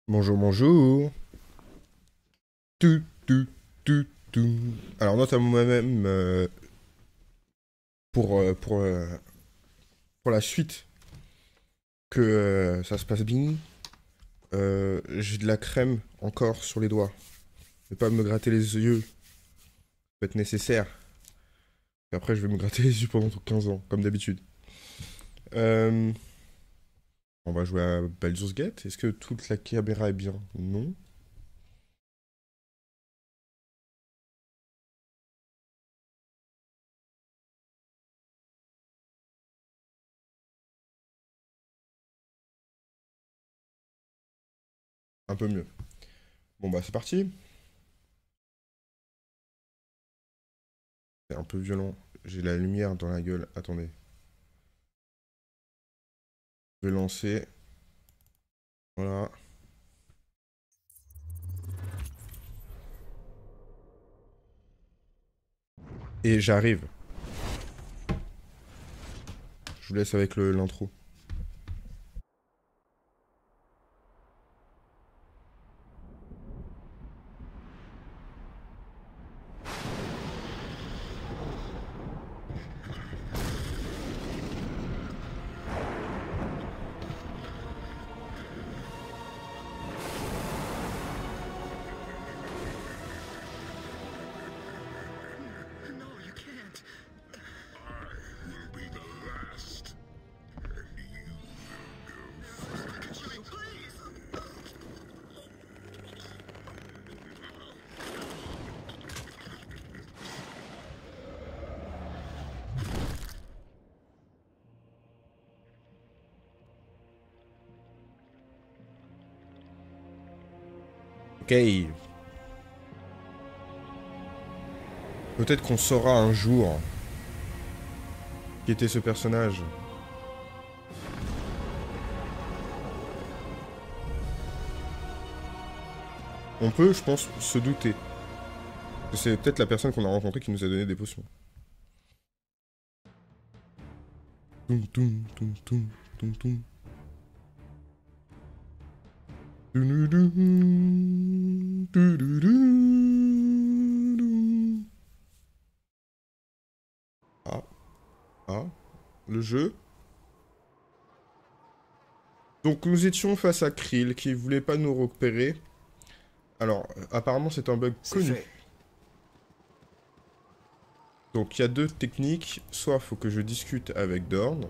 Bonjour, bonjour. Tout, tout, tout, tout. Alors, note à moi-même pour, euh, pour, euh, pour la suite que ça se passe bien. J'ai de la crème encore sur les doigts. Ne pas me gratter les yeux. Ça peut être nécessaire. Et après, je vais me gratter les yeux pendant 15 ans, comme d'habitude. Euh, on va jouer à Baldur's Gate. Est-ce que toute la caméra est bien? Non. Un peu mieux. Bon, bah, c'est parti. C'est un peu violent. J'ai la lumière dans la gueule. Attendez. Je vais lancer. Voilà. Et j'arrive. Je vous laisse avec l'intro. No, you can't. I will be the last. And you will go first. Joey, please! Ok. Peut-être qu'on saura un jour qui était ce personnage. On peut, je pense, se douter. Que c'est peut-être la personne qu'on a rencontrée qui nous a donné des potions. Toum, toum, toum, toum, toum, toum. Doudoudou, doudoudou. Ah, ah, le jeu. Donc nous étions face à Krill qui voulait pas nous repérer. Alors, apparemment c'est un bug C'est connu. fait. Donc il y a deux techniques. Soit faut que je discute avec Dorn.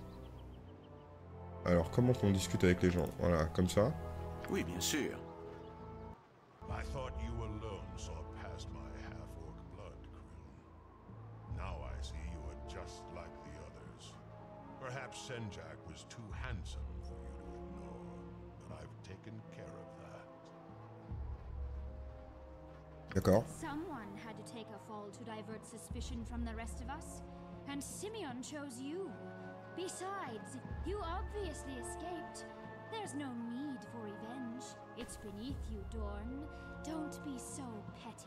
Alors comment qu'on discute avec les gens? Voilà, comme ça. Oui, bien sûr. I thought you alone saw past my half-orc blood, Krill. Now I see you are just like the others. Perhaps Senjak was too handsome for you to ignore, but I've taken care of that. D'accord. Someone had to take a fall to divert suspicion from the rest of us, and Simeon chose you. Besides, you obviously escaped. There's no need for revenge. It's beneath you, Dorn. Don't be so petty.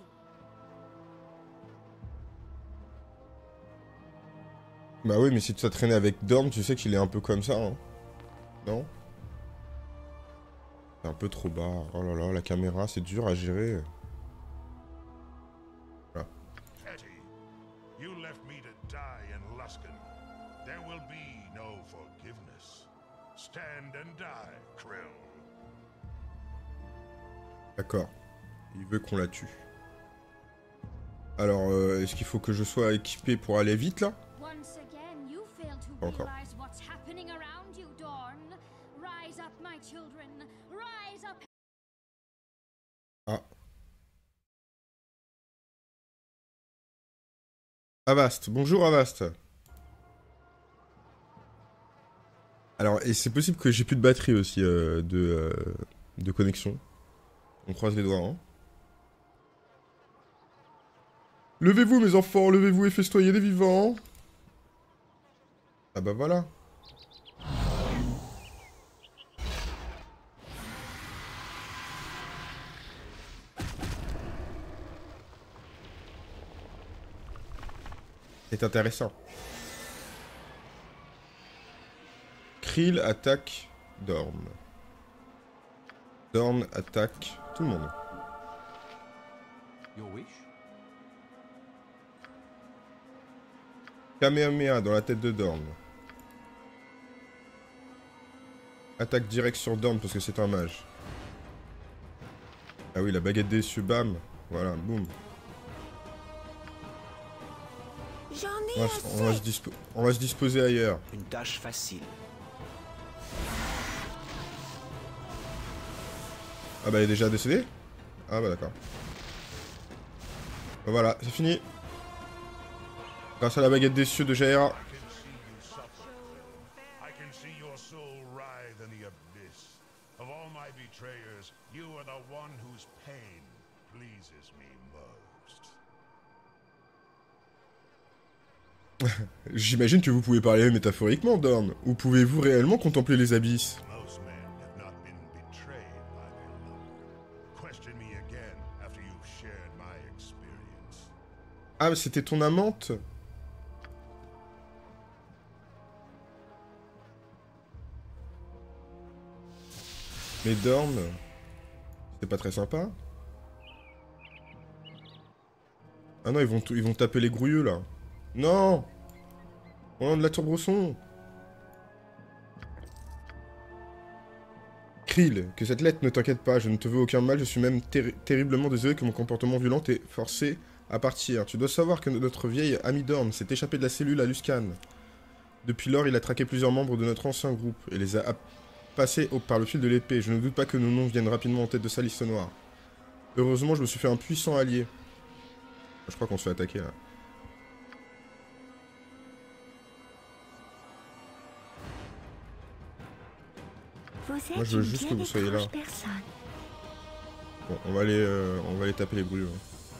Bah oui, mais si tu as traîné avec Dorn, tu sais qu'il est un peu comme ça, hein. Non? C'est un peu trop bas. Oh là là, la caméra, c'est dur à gérer. Voilà. Petty, you left me to die in Luskan. There will be no forgiveness. Stand and die, Krill. D'accord. Il veut qu'on la tue. Alors, est-ce qu'il faut que je sois équipé pour aller vite, là? Once again, you fail to Pas encore. realize what's happening around you, Dorn. Rise up, my children. Rise up. Ah. Avast. Bonjour, Avast. Alors, et c'est possible que j'ai plus de batterie aussi de connexion. On croise les doigts, hein. Levez-vous, mes enfants, levez-vous et festoyez les vivants. Ah bah voilà. C'est intéressant. Krill attaque Dorn. Dorn attaque tout le monde. Your wish? Kamehameha dans la tête de Dorn. Attaque directe sur Dorn parce que c'est un mage. Ah oui, la baguette des cieux, bam. Voilà, boum. J'en On ai va, assez. on va se disposer ailleurs. Une tâche facile. Ah bah, il est déjà décédé? Ah bah, d'accord. Bah, voilà, c'est fini. Grâce à la baguette des cieux de Jaira. I can see your soul writhe in the abyss. Of all my betrayers, you are the one whose pain pleases me most. J'imagine que vous pouvez parler métaphoriquement, Dorn. Ou pouvez-vous réellement contempler les abysses? Most men have not been betrayed by their lover. Question me again after you've shared my experience. Ah, mais c'était ton amante? Mais Dorn... C'est pas très sympa. Ah non, ils vont taper les grouilleux, là. Non! Oh, de la tour-brosson! Krill, que cette lettre ne t'inquiète pas, je ne te veux aucun mal, je suis même terriblement désolé que mon comportement violent t'ait forcé à partir. Tu dois savoir que notre vieil ami Dorn s'est échappé de la cellule à Luskan. Depuis lors, il a traqué plusieurs membres de notre ancien groupe et les a passés par le fil de l'épée. Je ne doute pas que nos noms viennent rapidement en tête de sa liste noire. Heureusement, je me suis fait un puissant allié. Je crois qu'on se fait attaquer, là. Vous êtes Moi, je veux une juste que bien vous soyez là. étrange personne. Bon, on va aller taper les grouilleux.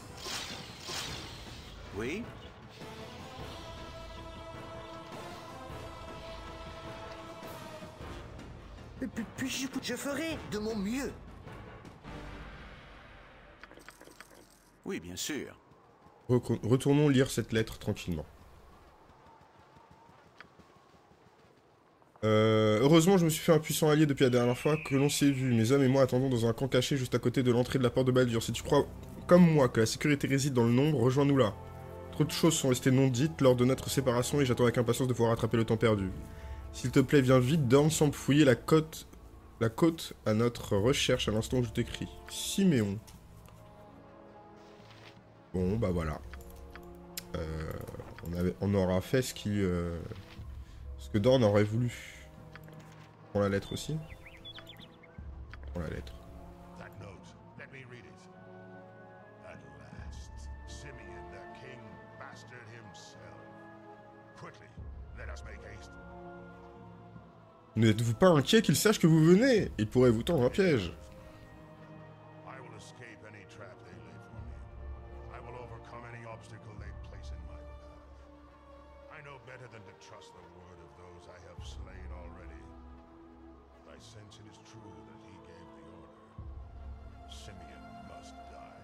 Oui? Je ferai de mon mieux. Oui, bien sûr. Retournons lire cette lettre tranquillement. Heureusement, je me suis fait un puissant allié depuis la dernière fois que l'on s'est vu. Mes hommes et moi attendons dans un camp caché juste à côté de l'entrée de la porte de Baldur. Si tu crois, comme moi, que la sécurité réside dans le nombre, rejoins-nous là. Trop de choses sont restées non dites lors de notre séparation et j'attends avec impatience de pouvoir rattraper le temps perdu. S'il te plaît, viens vite, Dorn semble fouiller la côte à notre recherche à l'instant où je t'écris. Siméon. Bon, bah voilà. On aura fait ce que Dorn aurait voulu. Prends la lettre aussi. Prends la lettre. That note, let me read it. At last, Simeon the king bastard himself. Quickly, let us make haste. N'êtes-vous pas inquiet qu'il sache que vous venez? Il pourrait vous tendre un piège. I will escape any trap they lay for me. I will overcome any obstacle they place in my path. I know better than to trust the word of those I have slain already. I sense it is true that he gave the order. Simeon must die.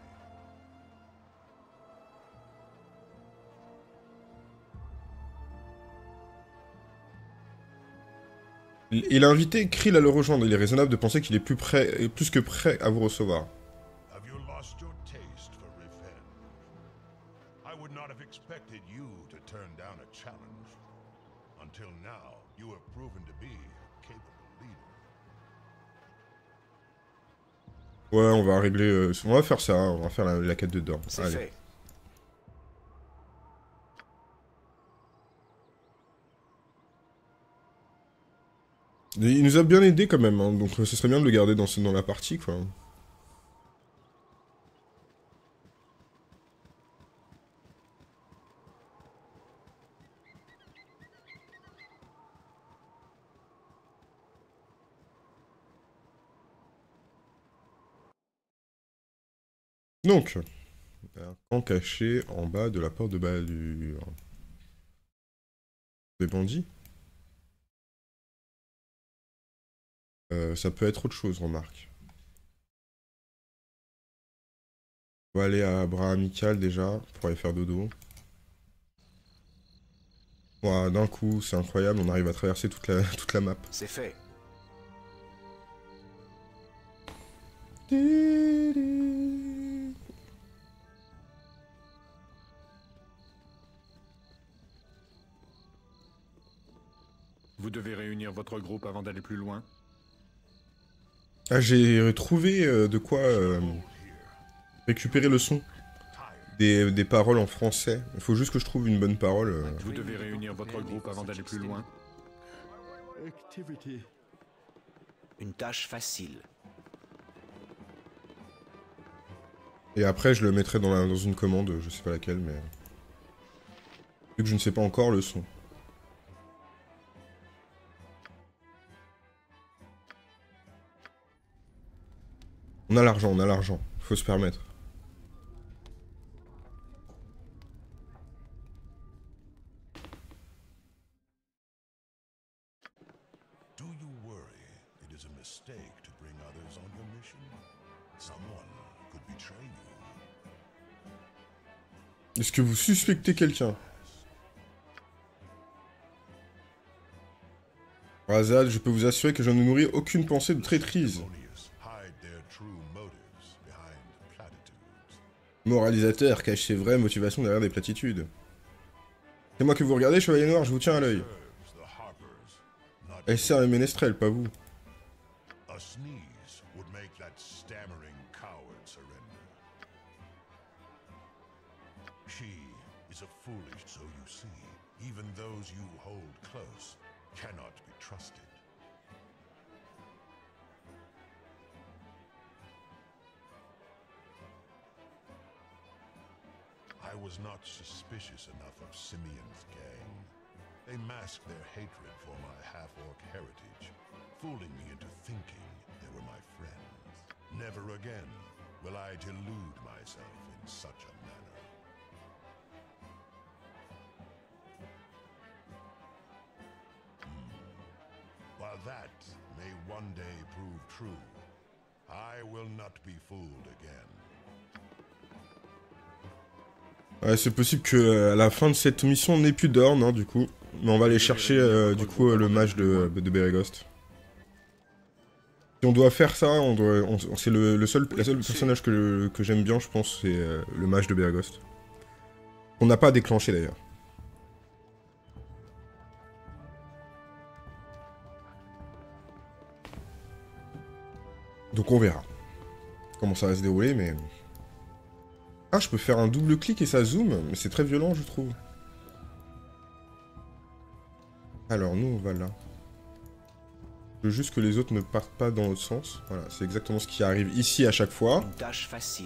Il a invité Krill à le rejoindre. Il est raisonnable de penser qu'il est plus que prêt à vous recevoir. Have you lost your taste for revenge? I would not have expected you to turn down a challenge. Until now, you have proven to be a capable leader. Ouais, on va régler... on va faire ça, on va faire la quête de Dorn. C'est Allez. fait. Il nous a bien aidé quand même, hein, donc ce serait bien de le garder dans la partie, quoi. Donc, un camp caché en bas de la porte de Baldur. Des bandits? Ça peut être autre chose, remarque. On va aller à Bras Amical déjà, pour aller faire dodo. Ouah, d'un coup, c'est incroyable, on arrive à traverser toute la map. C'est fait. Vous devez réunir votre groupe avant d'aller plus loin. Ah, j'ai trouvé de quoi récupérer le son des paroles en français. Il faut juste que je trouve une bonne parole. Vous devez réunir votre groupe avant d'aller plus loin. Une tâche facile. Et après, je le mettrai dans une commande, je sais pas laquelle, mais... Vu que je ne sais pas encore le son. On a l'argent. Faut se permettre. Do you worry it is a mistake to bring others on your mission? Someone could betray you. Est-ce que vous suspectez quelqu'un? Razad, je peux vous assurer que je ne nourris aucune pensée de traîtrise. Hide their true motives behind platitudes. Moralisateur cache ses vraies motivations derrière des platitudes. C'est moi que vous regardez, Chevalier Noir, je vous tiens à l'œil. Serves the harpers, not Elle sert les ménestrels, pas vous. a sneeze would make that stammering coward surrender. She is a foolish, so you see, even those you hold close cannot be trusted. I was not suspicious enough of Simeon's gang. They masked their hatred for my half-orc heritage, fooling me into thinking they were my friends. Never again will I delude myself in such a manner. While that may one day prove true, I will not be fooled again. Ouais, c'est possible que à la fin de cette mission, on n'ait plus d'or, non, du coup. Mais on va aller chercher, du coup, le mage de Beregost. Si on doit faire ça, c'est la seule personnage que j'aime bien, je pense, c'est le mage de Beregost. On n'a pas déclenché, d'ailleurs. Donc on verra comment ça va se dérouler, mais... Ah, je peux faire un double clic et ça zoome, mais c'est très violent, je trouve. Alors, nous, on va là. Je veux juste que les autres ne partent pas dans l'autre sens. Voilà, c'est exactement ce qui arrive ici à chaque fois. Une tâche facile.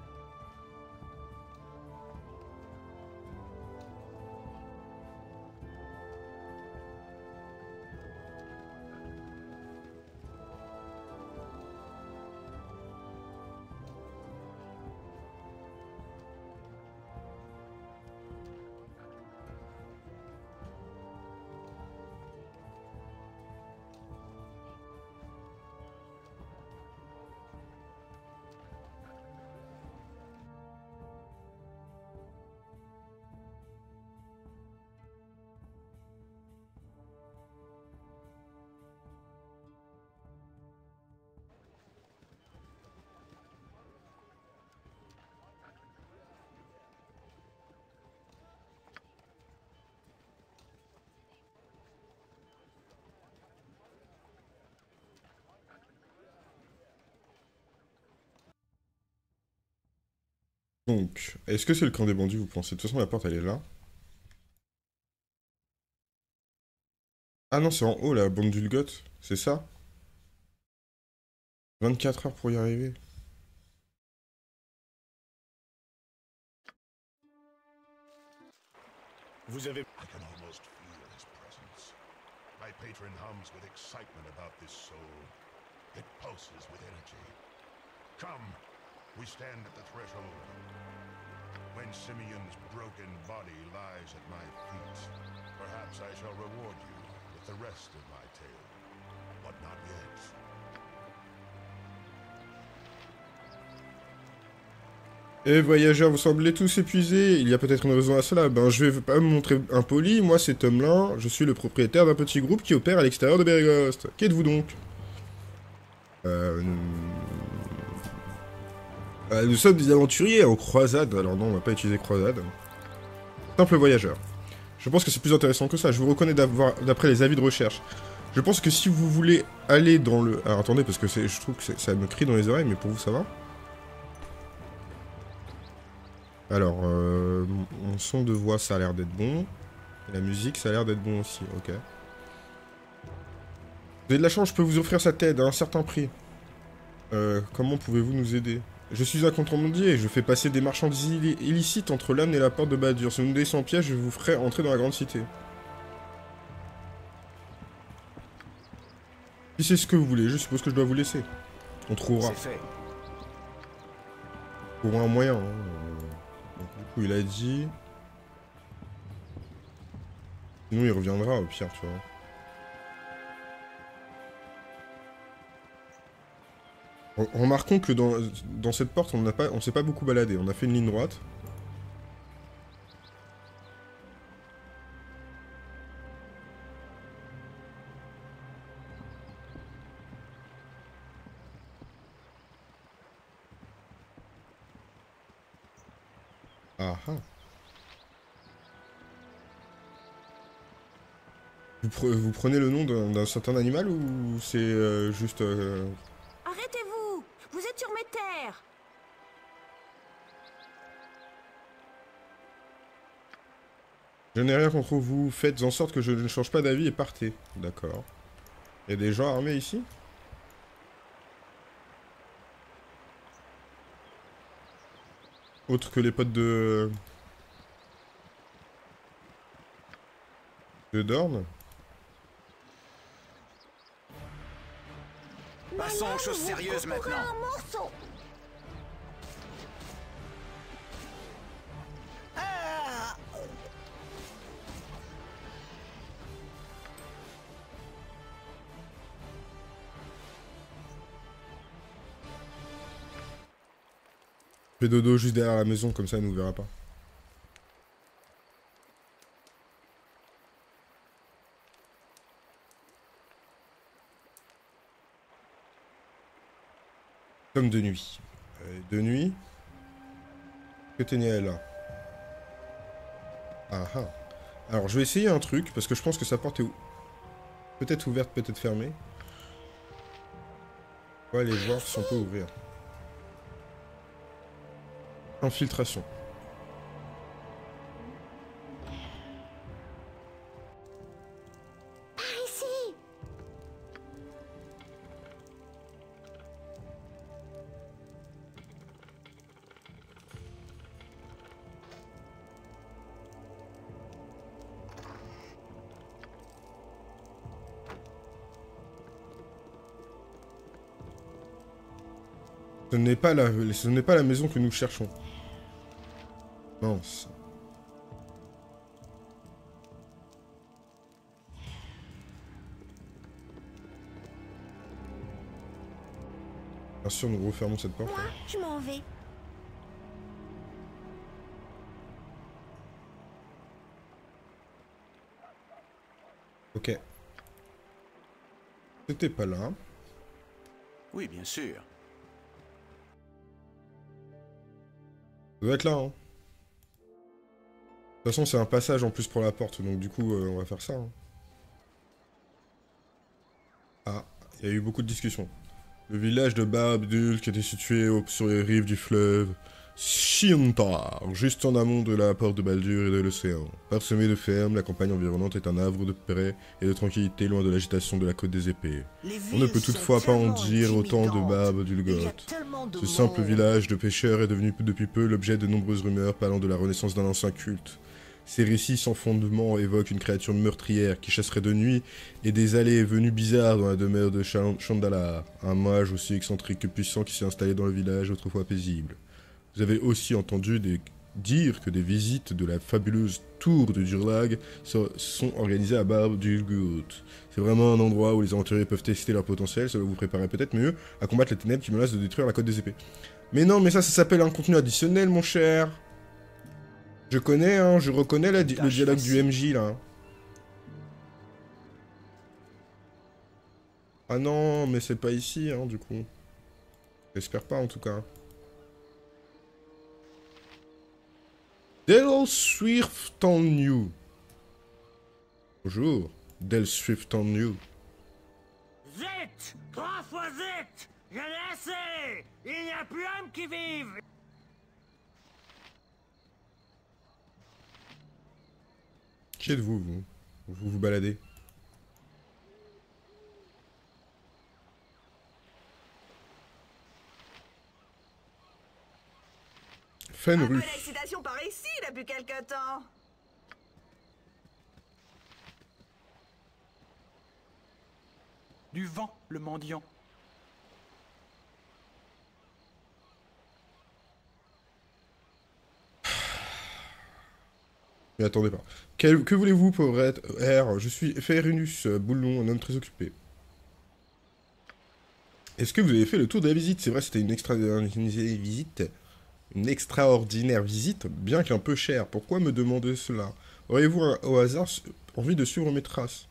Donc, est-ce que c'est le camp des bandits, vous pensez? De toute façon, la porte, elle est là. Ah non, c'est en haut, la bande d'Ulgoth. C'est ça? 24 heures pour y arriver. Vous avez... I can almost feel his presence. My patron hums with excitement about this soul. It pulses with energy. Come, we stand at the threshold. When Simeon's broken body lies at my feet, perhaps I shall reward you with the rest of my tale. But not yet. Et voyageurs, vous semblez tous épuisés. Il y a peut-être une raison à cela. Ben, je vais pas me montrer impoli. Moi, c'est Tomlin. Je suis le propriétaire d'un petit groupe qui opère à l'extérieur de Beregost. Qui êtes-vous donc Nous sommes des aventuriers en croisade. Alors non, on va pas utiliser croisade. Simple voyageur. Je pense que c'est plus intéressant que ça. Je vous reconnais d'après les avis de recherche. Je pense que si vous voulez aller dans le... Alors attendez, parce que je trouve que ça me crie dans les oreilles, mais pour vous, ça va? Alors, mon son de voix, ça a l'air d'être bon. Et la musique, ça a l'air d'être bon aussi, ok. Vous avez de la chance, je peux vous offrir cette aide à un certain prix. Comment pouvez-vous nous aider? Je suis un contrebandier et je fais passer des marchandises illicites entre l'âne et la porte de Baldur. Si vous me donnez 100 pièces, je vous ferai entrer dans la grande cité. Si c'est ce que vous voulez, je suppose que je dois vous laisser. On trouvera. C'est fait. On trouvera un moyen. Hein. Donc, du coup, il a dit... Sinon, il reviendra au pire, tu vois. Remarquons que dans cette porte, on s'est pas beaucoup baladé. On a fait une ligne droite. Ah ah. Vous prenez le nom d'un certain animal ou c'est juste... Arrêtez-vous! Vous êtes sur mes terres! Je n'ai rien contre vous. Faites en sorte que je ne change pas d'avis et partez. D'accord. Il y a des gens armés ici? Autre que les potes de Dorn? Passons aux choses sérieuses maintenant. Un morceau! Fais dodo juste derrière la maison, comme ça elle nous verra pas. Comme de nuit. De nuit. Que tenait là? Ah ah. Alors je vais essayer un truc, parce que je pense que sa porte est peut-être ouverte, peut-être fermée. On va aller voir si on peut ouvrir. Infiltration. Par ici! Ce n'est pas la maison que nous cherchons. Mince. Bien sûr, nous refermons cette porte. Moi, je m'en vais. Ok. C'était pas là. Oui, bien sûr. Ça doit être là, hein. De toute façon, c'est un passage en plus pour la porte, donc du coup, on va faire ça. Hein. Ah, il y a eu beaucoup de discussions. Le village de Babdul, qui était situé sur les rives du fleuve Shintar, juste en amont de la porte de Baldur et de l'océan. Parsemé de fermes, la campagne environnante est un havre de paix et de tranquillité loin de l'agitation de la côte des épées. On ne peut toutefois pas en dire autant de Babdulgoth. Ce simple village de pêcheurs est devenu depuis peu l'objet de nombreuses rumeurs parlant de la renaissance d'un ancien culte. Ces récits sans fondement évoquent une créature meurtrière qui chasserait de nuit et des allées et venues bizarres dans la demeure de Chandala, un mage aussi excentrique que puissant qui s'est installé dans le village autrefois paisible. Vous avez aussi entendu dire que des visites de la fabuleuse tour de Durlag sont organisées à Babdulgoth. C'est vraiment un endroit où les aventuriers peuvent tester leur potentiel, ça va vous préparer peut-être mieux à combattre les ténèbres qui menacent de détruire la côte des épées. Mais non, mais ça s'appelle un contenu additionnel, mon cher. Je connais, hein, je reconnais le dialogue du MJ, là. Ah non, mais c'est pas ici, hein, du coup. J'espère pas, en tout cas. Del Swift on you. Bonjour, Del Swift on you. Zut! 3 fois zut! J'en ai assez! Il n'y a plus homme qui vive! Qui êtes-vous, vous? Vous vous baladez. Un peu Fenrus. d'excitation par ici depuis quelque temps. Du vent, le mendiant. Mais attendez pas. Que voulez-vous, pauvre R? Je suis Ferinus Boulon, un homme très occupé. Est-ce que vous avez fait le tour de la visite? C'est vrai, c'était une extraordinaire visite, bien qu'un peu chère. Pourquoi me demander cela? Auriez-vous au hasard envie de suivre mes traces?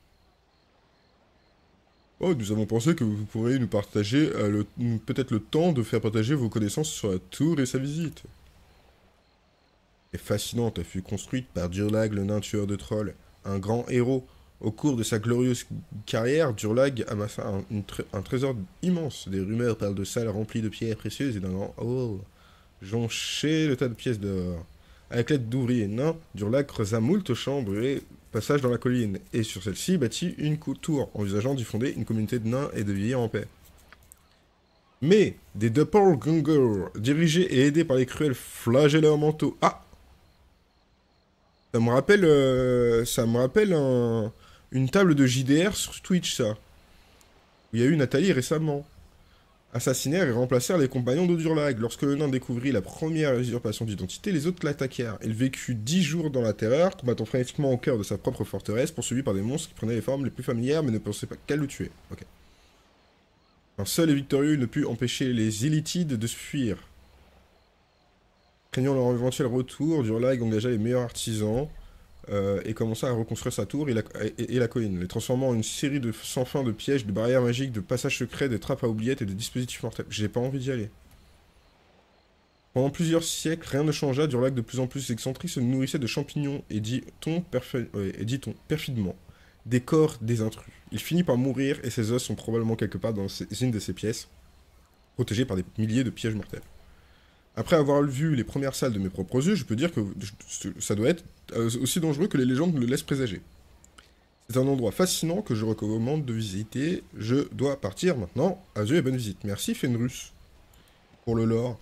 Oh, nous avons pensé que vous pourriez nous partager peut-être le temps de faire partager vos connaissances sur la tour et sa visite. Et fascinante, elle fut construite par Durlag, le nain tueur de trolls, un grand héros. Au cours de sa glorieuse carrière, Durlag amassa un trésor immense. Des rumeurs parlent de salles remplies de pierres précieuses et d'un grand hall jonché le tas de pièces d'or. Avec l'aide d'ouvriers nains, Durlag creusa moult chambres et passages dans la colline, et sur celle-ci bâtit une tour, envisageant d'y fonder une communauté de nains et de vieillards en paix. Mais des doppelgangers, dirigés et aidés par les cruels flagelleurs mentaux... Ah! Ça me rappelle une table de JDR sur Twitch, ça. Où il y a eu Nathalie récemment. Assassinèrent et remplacèrent les compagnons de Durlag. Lorsque le nain découvrit la première usurpation d'identité, les autres l'attaquèrent. Il vécut 10 jours dans la terreur, combattant frénétiquement au cœur de sa propre forteresse, poursuivi par des monstres qui prenaient les formes les plus familières, mais ne pensaient pas qu'à le tuer. Ok. Un seul et victorieux ne put empêcher les Illitides de fuir. Craignant leur éventuel retour, Durlag engagea les meilleurs artisans et commença à reconstruire sa tour et la colline, les transformant en une série de sans fin de pièges, de barrières magiques, de passages secrets, de trappes à oubliettes et de dispositifs mortels. J'ai pas envie d'y aller. Pendant plusieurs siècles, rien ne changea. Durlag, de plus en plus excentrique, se nourrissait de champignons et dit-on perfidement des corps des intrus. Il finit par mourir et ses os sont probablement quelque part dans une de ces pièces, protégées par des milliers de pièges mortels. Après avoir vu les premières salles de mes propres yeux, je peux dire que ça doit être aussi dangereux que les légendes le laissent présager. C'est un endroit fascinant que je recommande de visiter. Je dois partir maintenant. Adieu et bonne visite. Merci Fenrus pour le lore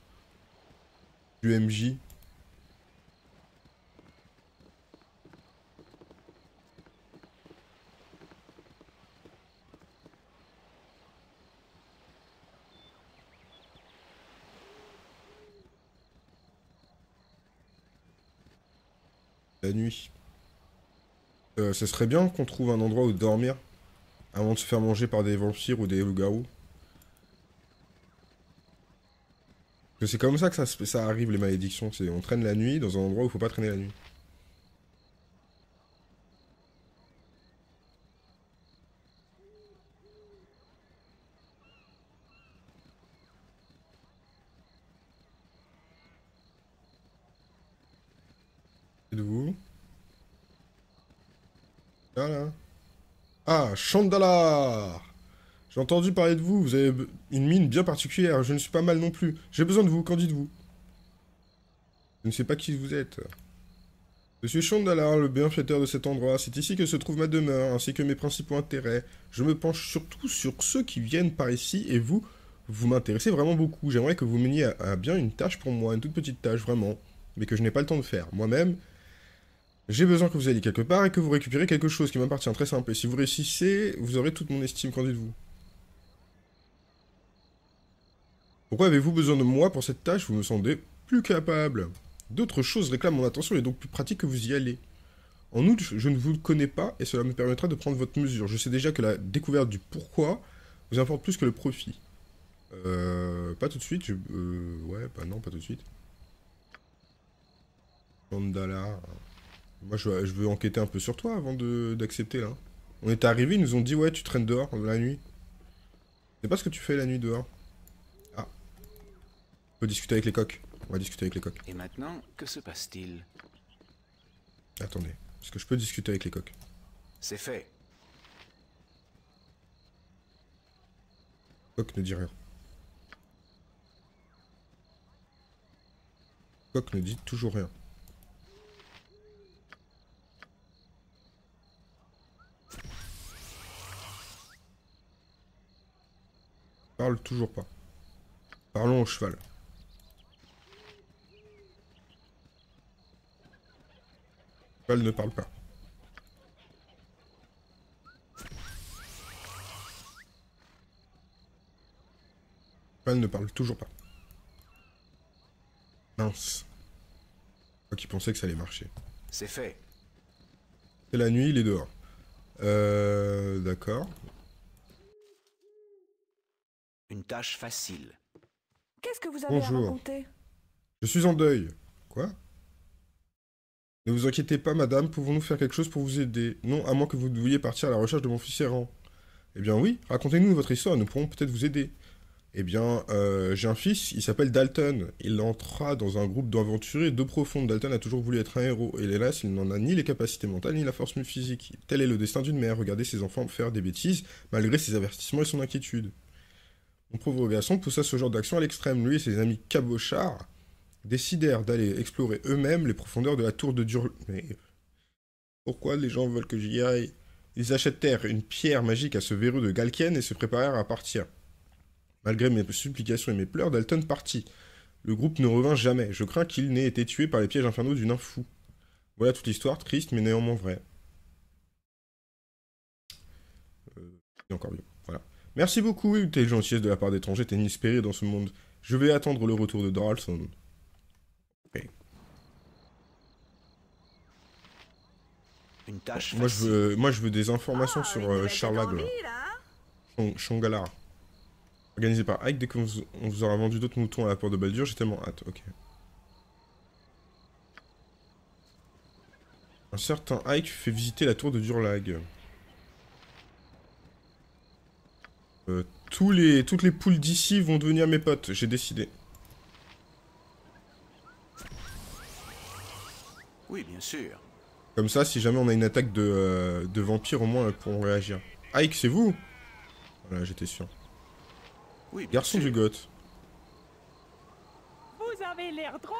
du MJ. La nuit. Ce serait bien qu'on trouve un endroit où dormir avant de se faire manger par des vampires ou des loups-garous. Parce que c'est comme ça que ça arrive, les malédictions. On traîne la nuit dans un endroit où il faut pas traîner la nuit. C'est de vous? Voilà. Ah, Chandala! J'ai entendu parler de vous, vous avez une mine bien particulière, je ne suis pas mal non plus. J'ai besoin de vous, qu'en dites-vous? Je ne sais pas qui vous êtes. Je suis Chandala, le bienfaiteur de cet endroit. C'est ici que se trouve ma demeure, ainsi que mes principaux intérêts. Je me penche surtout sur ceux qui viennent par ici, et vous m'intéressez vraiment beaucoup. J'aimerais que vous meniez à bien une tâche pour moi, une toute petite tâche, vraiment, mais que je n'ai pas le temps de faire. Moi-même, j'ai besoin que vous alliez quelque part et que vous récupérez quelque chose qui m'appartient, très simple. Et si vous réussissez, vous aurez toute mon estime, qu'en dites-vous? Pourquoi avez-vous besoin de moi pour cette tâche? Vous me semblez plus capable. D'autres choses réclament mon attention et est donc plus pratique que vous y allez. En outre, je ne vous connais pas et cela me permettra de prendre votre mesure. Je sais déjà que la découverte du pourquoi vous importe plus que le profit. Pas tout de suite. Ouais, bah non, pas tout de suite. Mandala. Moi, je veux enquêter un peu sur toi avant d'accepter, là. On est arrivé, ils nous ont dit, ouais, tu traînes dehors la nuit. C'est pas ce que tu fais la nuit dehors. Ah. On peut discuter avec les coqs. On va discuter avec les coqs. Et maintenant, que se passe-t-il? Attendez, est-ce que je peux discuter avec les coqs? C'est fait. Coq ne dit rien. Coq ne dit toujours rien. Parle toujours pas. Parlons au cheval. Le cheval ne parle pas. Le cheval ne parle toujours pas. Mince. Moi qui pensais que ça allait marcher. C'est fait. C'est la nuit, il est dehors. D'accord. Une tâche facile. Qu'est-ce que vous avez à Bonjour. raconter? Je suis en deuil. Quoi? Ne vous inquiétez pas, madame, pouvons-nous faire quelque chose pour vous aider? Non, à moins que vous vouliez partir à la recherche de mon fils errant. Eh bien oui, racontez-nous votre histoire, nous pourrons peut-être vous aider. Eh bien, j'ai un fils, il s'appelle Dalton. Il entra dans un groupe d'aventuriers d'eau profonde. Dalton a toujours voulu être un héros, et hélas, il n'en a ni les capacités mentales, ni la force physique. Tel est le destin d'une mère, regarder ses enfants faire des bêtises, malgré ses avertissements et son inquiétude. Mon pauvre garçon poussa ce genre d'action à l'extrême. Lui et ses amis cabochards décidèrent d'aller explorer eux-mêmes les profondeurs de la tour de Dur... Mais pourquoi les gens veulent que j'y aille? Ils achetèrent une pierre magique à ce verrou de Galkien et se préparèrent à partir. Malgré mes supplications et mes pleurs, Dalton partit. Le groupe ne revint jamais. Je crains qu'il n'ait été tué par les pièges infernaux du nain fou. Voilà toute l'histoire, triste mais néanmoins vraie. C'est encore mieux. Voilà. Merci beaucoup, oui, tes gentillesse de la part d'étrangers, t'es inespéré dans ce monde. Je vais attendre le retour de Doralson. Ok. Une tâche Moi facile. je veux des informations Ah, sur une nouvelle Charlag, tête en vie, là. Shongalar. Organisé par Ike, dès qu'on on vous aura vendu d'autres moutons à la porte de Baldur, j'ai tellement hâte. Ok. Un certain Ike fait visiter la tour de Durlag. Toutes les poules d'ici vont devenir mes potes, j'ai décidé. Oui, bien sûr. Comme ça, si jamais on a une attaque de vampires, au moins elles pourront réagir. Ike, c'est vous? Voilà, j'étais sûr. Oui, bien Garçon sûr. du Goth. Vous avez l'air drôle.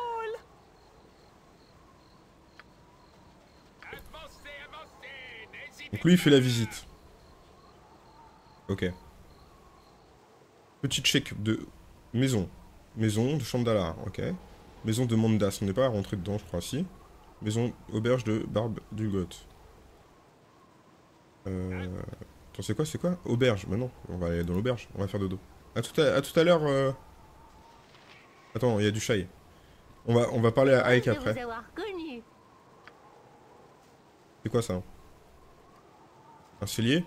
Donc lui, il fait la visite. Ok. Petit check de maison. Maison de Chandala, ok. Maison de Mandas, on n'est pas rentré dedans, je crois, si. Maison auberge de Barbe du Goth. Attends, c'est quoi? Auberge, bah non, on va aller dans l'auberge, on va faire dodo. À tout à l'heure, Attends, il y a du chai. On va parler à Ike après. vous avoir connu. C'est quoi ça? Un cellier?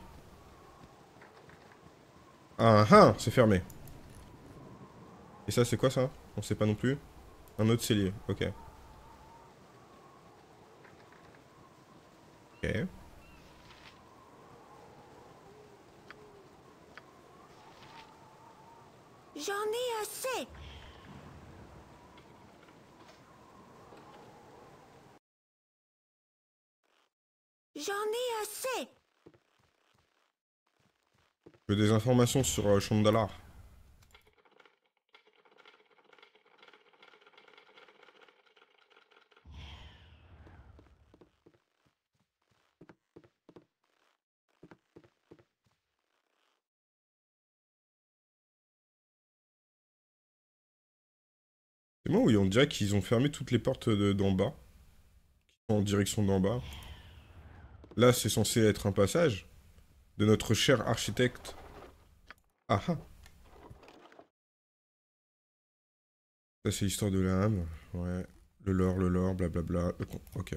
Ah, c'est fermé. Et ça, c'est quoi ça? On sait pas non plus. Un autre cellier, ok. Ok. J'en ai assez. J'en ai assez. Je veux des informations sur Chandala. C'est moi où on dirait qu'ils ont fermé toutes les portes d'en bas. Qui sont en direction d'en bas. Là, c'est censé être un passage de notre cher architecte. Ah ah. Ça, c'est l'histoire de l'âme. Ouais. Le lore, blablabla. Ok.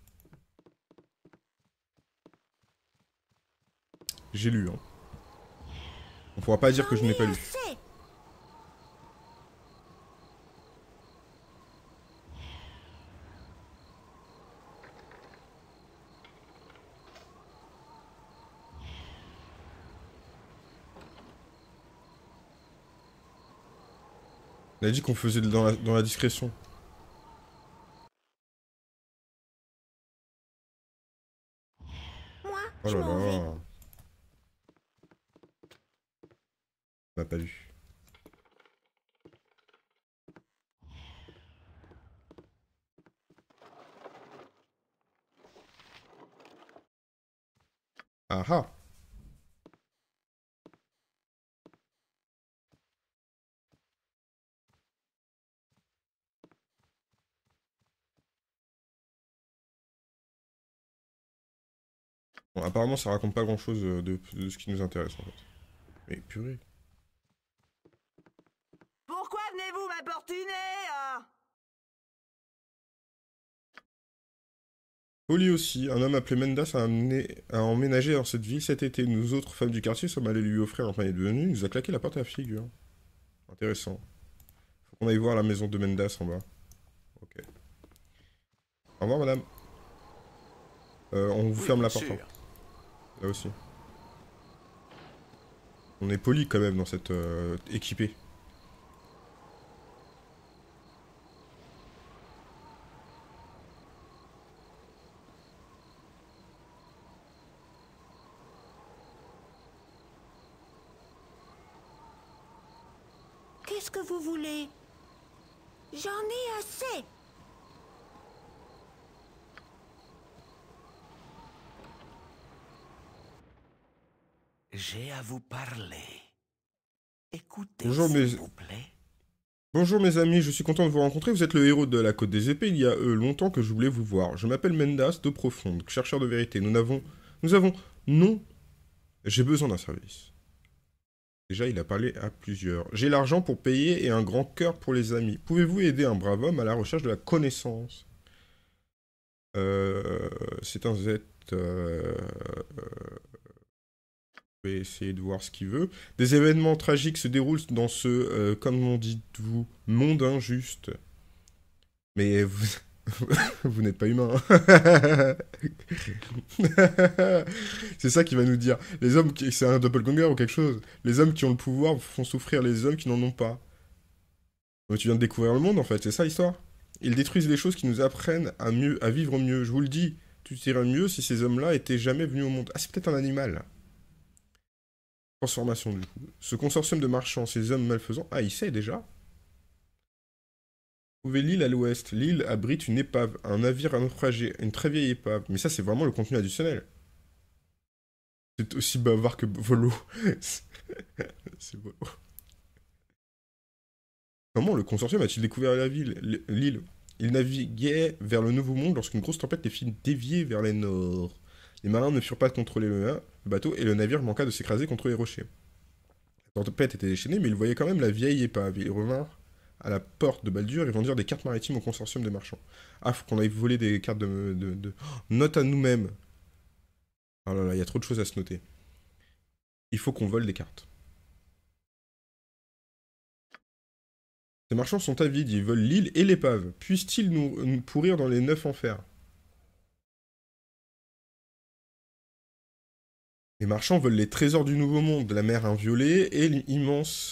J'ai lu, hein. On pourra pas dire que je n'ai pas lu. Assez. On a dit qu'on faisait dans la discrétion. Moi, Oh je là m'en vais. là. On n'a pas lu. Ah ah. Bon, apparemment, ça raconte pas grand-chose de ce qui nous intéresse, en fait. Mais purée. Pourquoi venez-vous m'importuner Polly aussi, un homme appelé Mendas a emménagé dans cette ville cet été. Nous autres femmes du quartier sommes allées lui offrir un panier de venue. Il nous a claqué la porte à la figure. Intéressant. Faut qu'on aille voir la maison de Mendas en bas. Ok. Au revoir, madame. On vous ferme la porte. Hein. Là aussi. On est poli quand même dans cette équipée. Qu'est-ce que vous voulez? J'en ai assez. J'ai à vous parler. Écoutez, Bonjour, s'il vous plaît. Bonjour mes amis, je suis content de vous rencontrer. Vous êtes le héros de la Côte des Épées. Il y a longtemps que je voulais vous voir. Je m'appelle Mendas, d'eau profonde, chercheur de vérité. Nous avons... Non. J'ai besoin d'un service. Déjà, il a parlé à plusieurs. J'ai l'argent pour payer et un grand cœur pour les amis. Pouvez-vous aider un brave homme à la recherche de la connaissance? C'est un Z... Je vais essayer de voir ce qu'il veut. Des événements tragiques se déroulent dans ce, comme on dit vous, monde injuste. Mais vous, vous n'êtes pas humain. C'est ça qu'il va nous dire. Les hommes qui... C'est un doppelganger ou quelque chose. Les hommes qui ont le pouvoir font souffrir les hommes qui n'en ont pas. Mais tu viens de découvrir le monde en fait, c'est ça l'histoire. Ils détruisent les choses qui nous apprennent à vivre mieux. Je vous le dis, tout irait mieux si ces hommes-là étaient jamais venus au monde. Ah, c'est peut-être un animal. Transformation du coup. Ce consortium de marchands, ces hommes malfaisants... Ah, il sait déjà. Trouvez l'île à l'ouest. L'île abrite une épave, un navire à naufragé, une très vieille épave. Mais ça, c'est vraiment le contenu additionnel. C'est aussi bavard que Volo. C'est Volo. Comment le consortium a-t-il découvert l'île? Il naviguait vers le Nouveau Monde lorsqu'une grosse tempête les fit dévier vers les nord. Les marins ne furent pas contrôler le bateau et le navire manqua de s'écraser contre les rochers. La tempête était déchaînée, mais ils voyaient quand même la vieille épave. Ils revinrent à la porte de Baldur et vendirent des cartes maritimes au consortium des marchands. Ah, faut qu'on aille voler des cartes de... Oh, note à nous-mêmes. Oh là là, il y a trop de choses à se noter. Il faut qu'on vole des cartes. Ces marchands sont avides, ils veulent l'île et l'épave. Puissent-ils nous pourrir dans les 9 enfers? Les marchands veulent les trésors du Nouveau Monde, la mer inviolée et l'immense...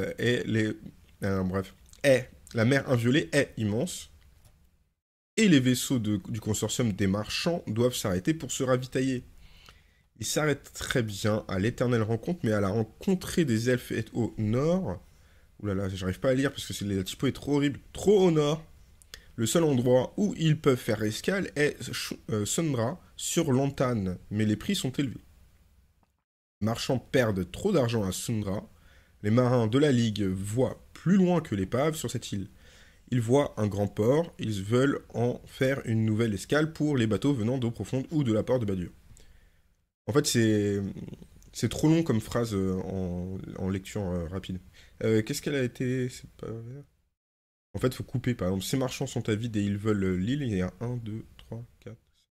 bref. La mer inviolée est immense. Et les vaisseaux du consortium des marchands doivent s'arrêter pour se ravitailler. Ils s'arrêtent très bien à l'éternelle rencontre, mais à la rencontrée des elfes est au nord... Ouh là là, j'arrive pas à lire parce que la typo est trop horrible. Trop au nord. Le seul endroit où ils peuvent faire escale est Sundra, sur Lantane, mais les prix sont élevés. Les marchands perdent trop d'argent à Sundra. Les marins de la Ligue voient plus loin que l'épave sur cette île. Ils voient un grand port, ils veulent en faire une nouvelle escale pour les bateaux venant d'eau profonde ou de la porte de Badur. En fait, c'est trop long comme phrase en lecture rapide. Qu'est-ce qu'elle a été... C'est pas... En fait, il faut couper. Par exemple, ces marchands sont avides et ils veulent l'île. Il y a 1, 2, 3, 4...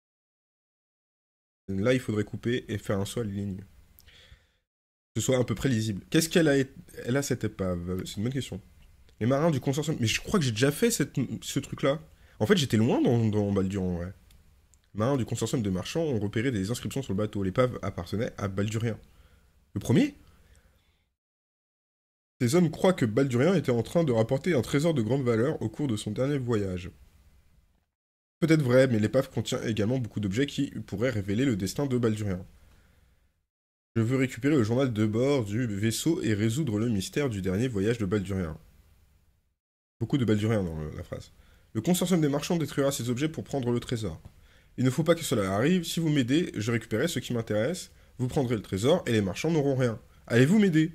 Là, il faudrait couper et faire un saut à la ligne. Que ce soit à peu près lisible. Qu'est-ce qu'elle a... Elle a cette épave? C'est une bonne question. Les marins du consortium... Mais je crois que j'ai déjà fait ce truc-là. En fait, j'étais loin dans Baldur, en vrai. Les marins du consortium de marchands ont repéré des inscriptions sur le bateau. L'épave appartenait à Baldurien. Le premier? Ces hommes croient que Baldurien était en train de rapporter un trésor de grande valeur au cours de son dernier voyage. Peut-être vrai, mais l'épave contient également beaucoup d'objets qui pourraient révéler le destin de Baldurien. Je veux récupérer le journal de bord du vaisseau et résoudre le mystère du dernier voyage de Baldurien. Beaucoup de Baldurien dans la phrase. Le consortium des marchands détruira ces objets pour prendre le trésor. Il ne faut pas que cela arrive, si vous m'aidez, je récupérerai ce qui m'intéresse, vous prendrez le trésor et les marchands n'auront rien. Allez-vous m'aider?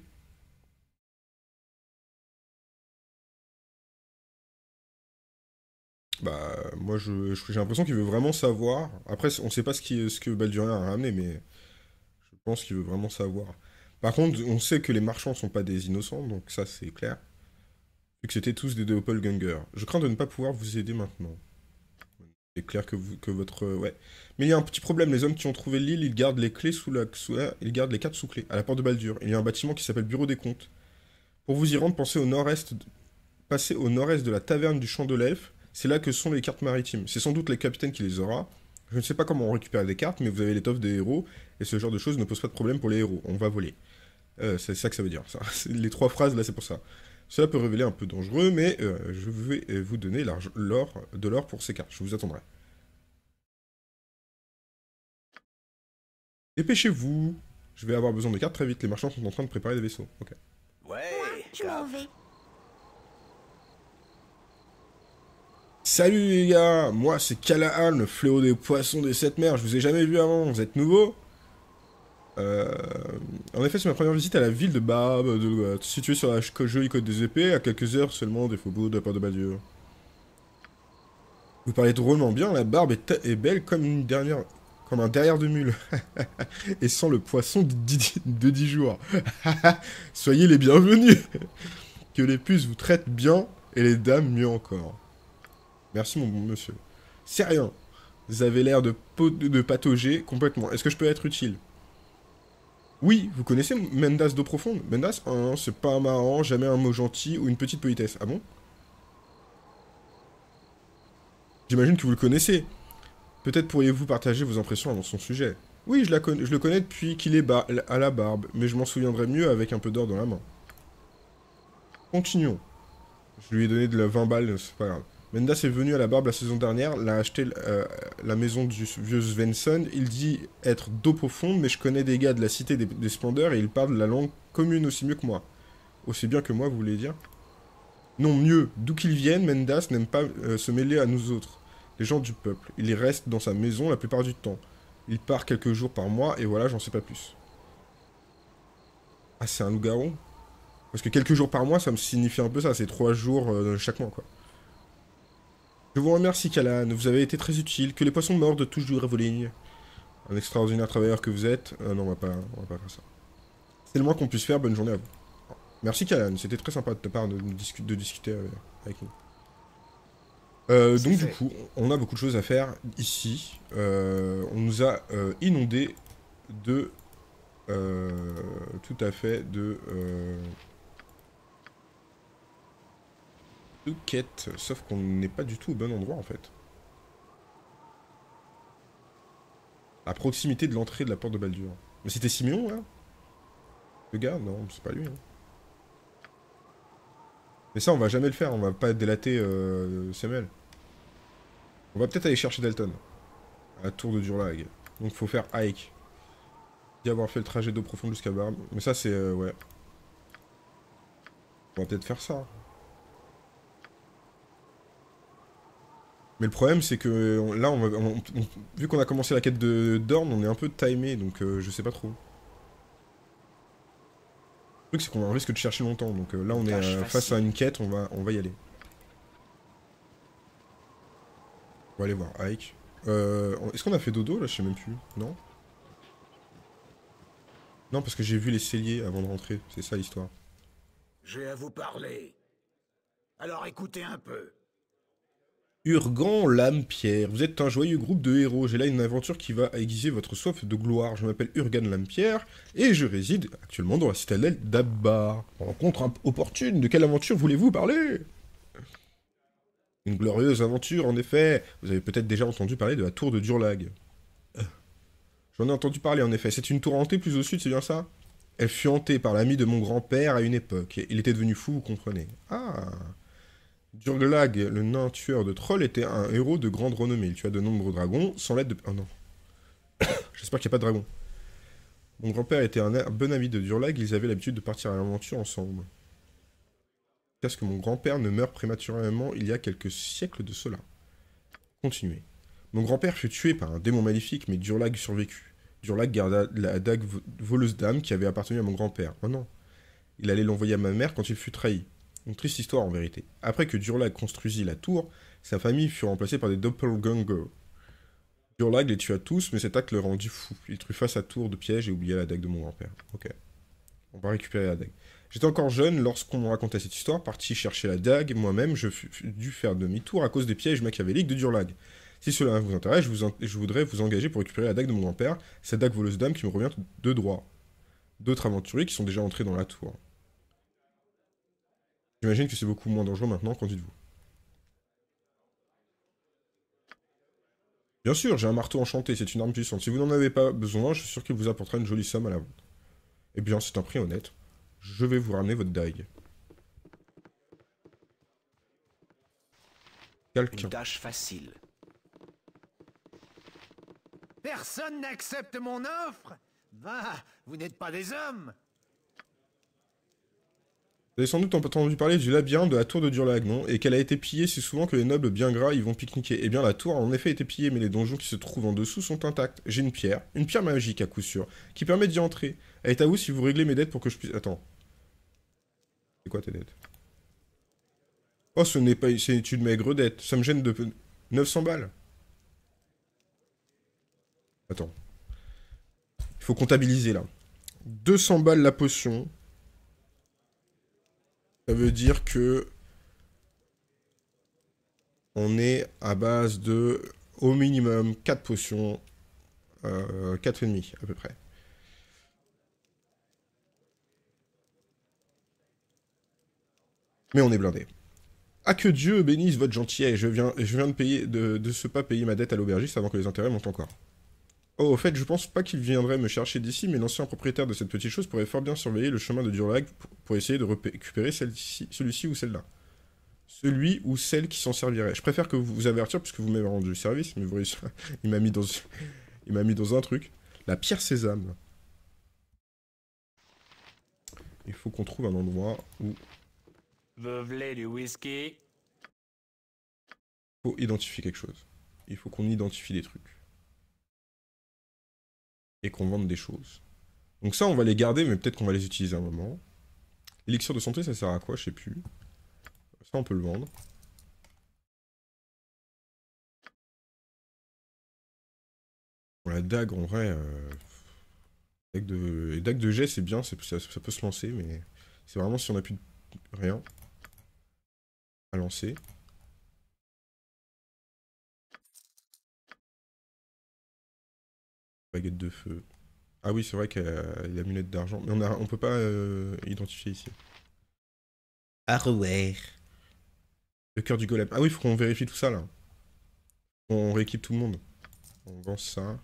Bah, moi j'ai l'impression qu'il veut vraiment savoir. Après, on sait pas ce que Baldurien a ramené, mais je pense qu'il veut vraiment savoir. Par contre, on sait que les marchands sont pas des innocents, donc ça c'est clair. Vu que c'était tous des doppelgangers. Je crains de ne pas pouvoir vous aider maintenant. C'est clair que votre... ouais. Mais il y a un petit problème, les hommes qui ont trouvé l'île, ils gardent les clés ils gardent les cartes sous clé, à la porte de Baldur. Il y a un bâtiment qui s'appelle Bureau des comptes. Pour vous y rendre, pensez au nord-est... Passez au nord-est de la taverne du Champ de l'Elfe. C'est là que sont les cartes maritimes. C'est sans doute les capitaines qui les aura. Je ne sais pas comment on récupère des cartes, mais vous avez l'étoffe des héros, et ce genre de choses ne pose pas de problème pour les héros. On va voler. C'est ça que ça veut dire, ça. Les 3 phrases, là, c'est pour ça. Cela peut révéler un peu dangereux, mais je vais vous donner de l'or pour ces cartes. Je vous attendrai. Dépêchez-vous. Je vais avoir besoin de cartes très vite. Les marchands sont en train de préparer des vaisseaux. Ok. Ouais, Je m'en vais. Salut les gars, moi c'est Calahan, le fléau des poissons des 7 mers. Je vous ai jamais vu avant, vous êtes nouveau? En effet, c'est ma première visite à la ville de Barbe, située sur la jolie côte des épées, à quelques heures seulement des faubourgs de la porte de Baldur. Vous parlez drôlement bien, la Barbe est belle comme un derrière de mule. Et sans le poisson de 10 jours. Soyez les bienvenus. Que les puces vous traitent bien, et les dames mieux encore. Merci mon bon monsieur. C'est rien. Vous avez l'air de patauger complètement. Est-ce que je peux être utile? Oui, vous connaissez Mendas d'eau profonde? Mendas, c'est pas marrant, jamais un mot gentil ou une petite politesse. Ah bon? J'imagine que vous le connaissez. Peut-être pourriez-vous partager vos impressions avant son sujet. Oui, je le connais depuis qu'il est à la barbe, mais je m'en souviendrai mieux avec un peu d'or dans la main. Continuons. Je lui ai donné de la 20 balles, c'est pas grave. Mendas est venu à la barbe la saison dernière, l'a acheté la maison du vieux Svensson. Il dit être d'eau profonde, mais je connais des gars de la cité des splendeurs et il parle la langue commune aussi mieux que moi. Aussi bien que moi, vous voulez dire? Non, mieux. D'où qu'il vienne, Mendas n'aime pas se mêler à nous autres, les gens du peuple. Il reste dans sa maison la plupart du temps. Il part quelques jours par mois et voilà, j'en sais pas plus. Ah, c'est un loup-garou? Parce que quelques jours par mois, ça me signifie un peu ça, c'est 3 jours chaque mois, quoi. Je vous remercie, Calahan, vous avez été très utile. Que les poissons mordent touchent du Revoligne. Un extraordinaire travailleur que vous êtes. Non, on va pas faire ça. C'est le moins qu'on puisse faire, bonne journée à vous. Merci, Calahan, c'était très sympa de ta part de discuter avec nous. Donc du coup, on a beaucoup de choses à faire ici. On nous a inondé de... tout à fait de quêtes, sauf qu'on n'est pas du tout au bon endroit en fait. À proximité de l'entrée de la porte de Baldur. Mais c'était Siméon là? Le gars? Non, c'est pas lui. Hein. Mais ça, on va jamais le faire, on va pas délater Samuel. On va peut-être aller chercher Dalton. À la tour de Durlag. Donc faut faire Ike. D'y avoir fait le trajet d'eau profonde jusqu'à Barbe. Mais ça c'est... ouais. On va peut-être faire ça. Mais le problème c'est que là, vu qu'on a commencé la quête de Dorn, on est un peu timé, donc je sais pas trop. Le truc c'est qu'on risque de chercher longtemps, donc là on est face à une quête, on va y aller. On va aller voir Ike. Est-ce qu'on a fait dodo là? Je sais même plus. Non? Non, parce que j'ai vu les celliers avant de rentrer, c'est ça l'histoire. j'ai à vous parler. Alors écoutez un peu. Urgan Lampierre, vous êtes un joyeux groupe de héros. J'ai là une aventure qui va aiguiser votre soif de gloire. Je m'appelle Urgan Lampierre et je réside actuellement dans la citadelle d'Abbar. Rencontre opportune, de quelle aventure voulez-vous parler? Une glorieuse aventure, en effet. Vous avez peut-être déjà entendu parler de la tour de Durlag. J'en ai entendu parler, en effet. C'est une tour hantée plus au sud, c'est bien ça? Elle fut hantée par l'ami de mon grand-père à une époque. Il était devenu fou, vous comprenez. Ah. Durlag, le nain tueur de trolls, était un héros de grande renommée. Il tua de nombreux dragons sans l'aide de... Oh non. J'espère qu'il n'y a pas de dragon. Mon grand-père était un bon ami de Durlag. Ils avaient l'habitude de partir à l'aventure ensemble. Parce que mon grand-père ne meurt prématurément il y a quelques siècles de cela. Continuez. Mon grand-père fut tué par un démon maléfique, mais Durlag survécut. Durlag garda la dague voleuse d'âme qui avait appartenu à mon grand-père. Oh non. Il allait l'envoyer à ma mère quand il fut trahi. Une triste histoire en vérité. Après que Durlag construisit la tour, sa famille fut remplacée par des doppelgangers. Durlag les tua tous, mais cet acte le rendit fou. Il truffa sa tour de piège et oublia la dague de mon grand-père. Ok. On va récupérer la dague. J'étais encore jeune lorsqu'on me racontait cette histoire, parti chercher la dague. Moi-même, je fus dû faire demi-tour à cause des pièges machiavéliques de Durlag. Si cela vous intéresse, je voudrais vous engager pour récupérer la dague de mon grand-père, cette dague voleuse d'âme qui me revient de droit. D'autres aventuriers qui sont déjà entrés dans la tour. J'imagine que c'est beaucoup moins dangereux maintenant, qu'en dites-vous? Bien sûr, j'ai un marteau enchanté, c'est une arme puissante. Si vous n'en avez pas besoin, je suis sûr qu'il vous apportera une jolie somme à la vente. Eh bien, c'est un prix honnête. Je vais vous ramener votre dague. Quelqu'un. Une tâche facile. Personne n'accepte mon offre? Bah, vous n'êtes pas des hommes. Vous avez sans doute entendu parler du labyrinthe de la tour de Durlag, non? Et qu'elle a été pillée si souvent que les nobles bien gras y vont pique-niquer. Eh bien, la tour a en effet été pillée, mais les donjons qui se trouvent en dessous sont intacts. J'ai une pierre magique à coup sûr, qui permet d'y entrer. Elle est à vous si vous réglez mes dettes pour que je puisse... Attends. C'est quoi tes dettes? Oh, ce n'est pas... C'est une maigre dette. Ça me gêne de... 900 balles. Attends. Il faut comptabiliser, là. 200 balles la potion. Ça veut dire que... On est à base de... Au minimum, 4 potions. 4,5 à peu près. Mais on est blindé. Ah, que Dieu bénisse votre gentillesse. Je viens de payer, de ce pas payer ma dette à l'aubergiste avant que les intérêts montent encore. Oh, au fait, je pense pas qu'il viendrait me chercher d'ici, mais l'ancien propriétaire de cette petite chose pourrait fort bien surveiller le chemin de Durlag pour essayer de récupérer celui-ci ou celle-là. Celui ou celle qui s'en servirait. Je préfère que vous avertir puisque vous m'avez rendu service, mais vous voyez, il m'a mis dans un truc. La pierre sésame. Il faut qu'on trouve un endroit où... Vous voulez du whisky? Il faut identifier quelque chose. Il faut qu'on identifie des trucs. Et qu'on vende des choses. Donc ça, on va les garder, mais peut-être qu'on va les utiliser à un moment. L'élixir de santé, ça sert à quoi? Je sais plus. Ça, on peut le vendre. Bon, la dague, en vrai... Les dagues de jet, c'est bien, ça peut se lancer, mais... C'est vraiment si on n'a plus de rien à lancer. Baguette de feu. Ah oui, c'est vrai qu'il y a l'amulette d'argent. Mais on peut pas identifier ici. Hardware. Le cœur du golem. Ah oui, il faut qu'on vérifie tout ça, là. On rééquipe tout le monde. On vend ça.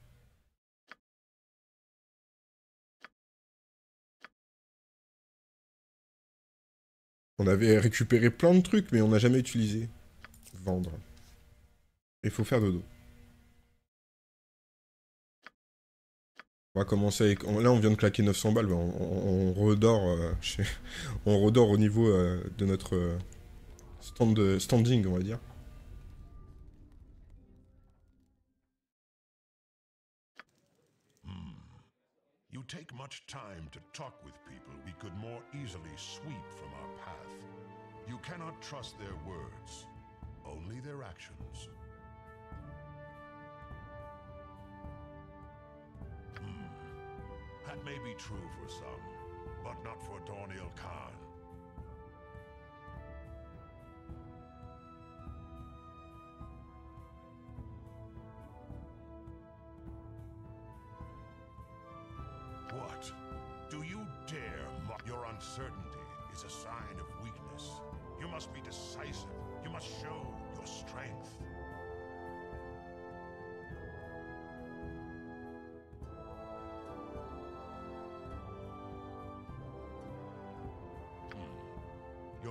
On avait récupéré plein de trucs, mais on n'a jamais utilisé. Vendre. Il faut faire dodo. On va commencer avec... Là, on vient de claquer 900 balles. On redort, on redort au niveau de notre standing, on va dire. You take much time to talk with people we could more easily sweep from our path. You cannot trust their words, only their actions. That may be true for some, but not for Dorniel Khan. What? Do you dare mock? Your uncertainty is a sign of weakness. You must be decisive. You must show your strength.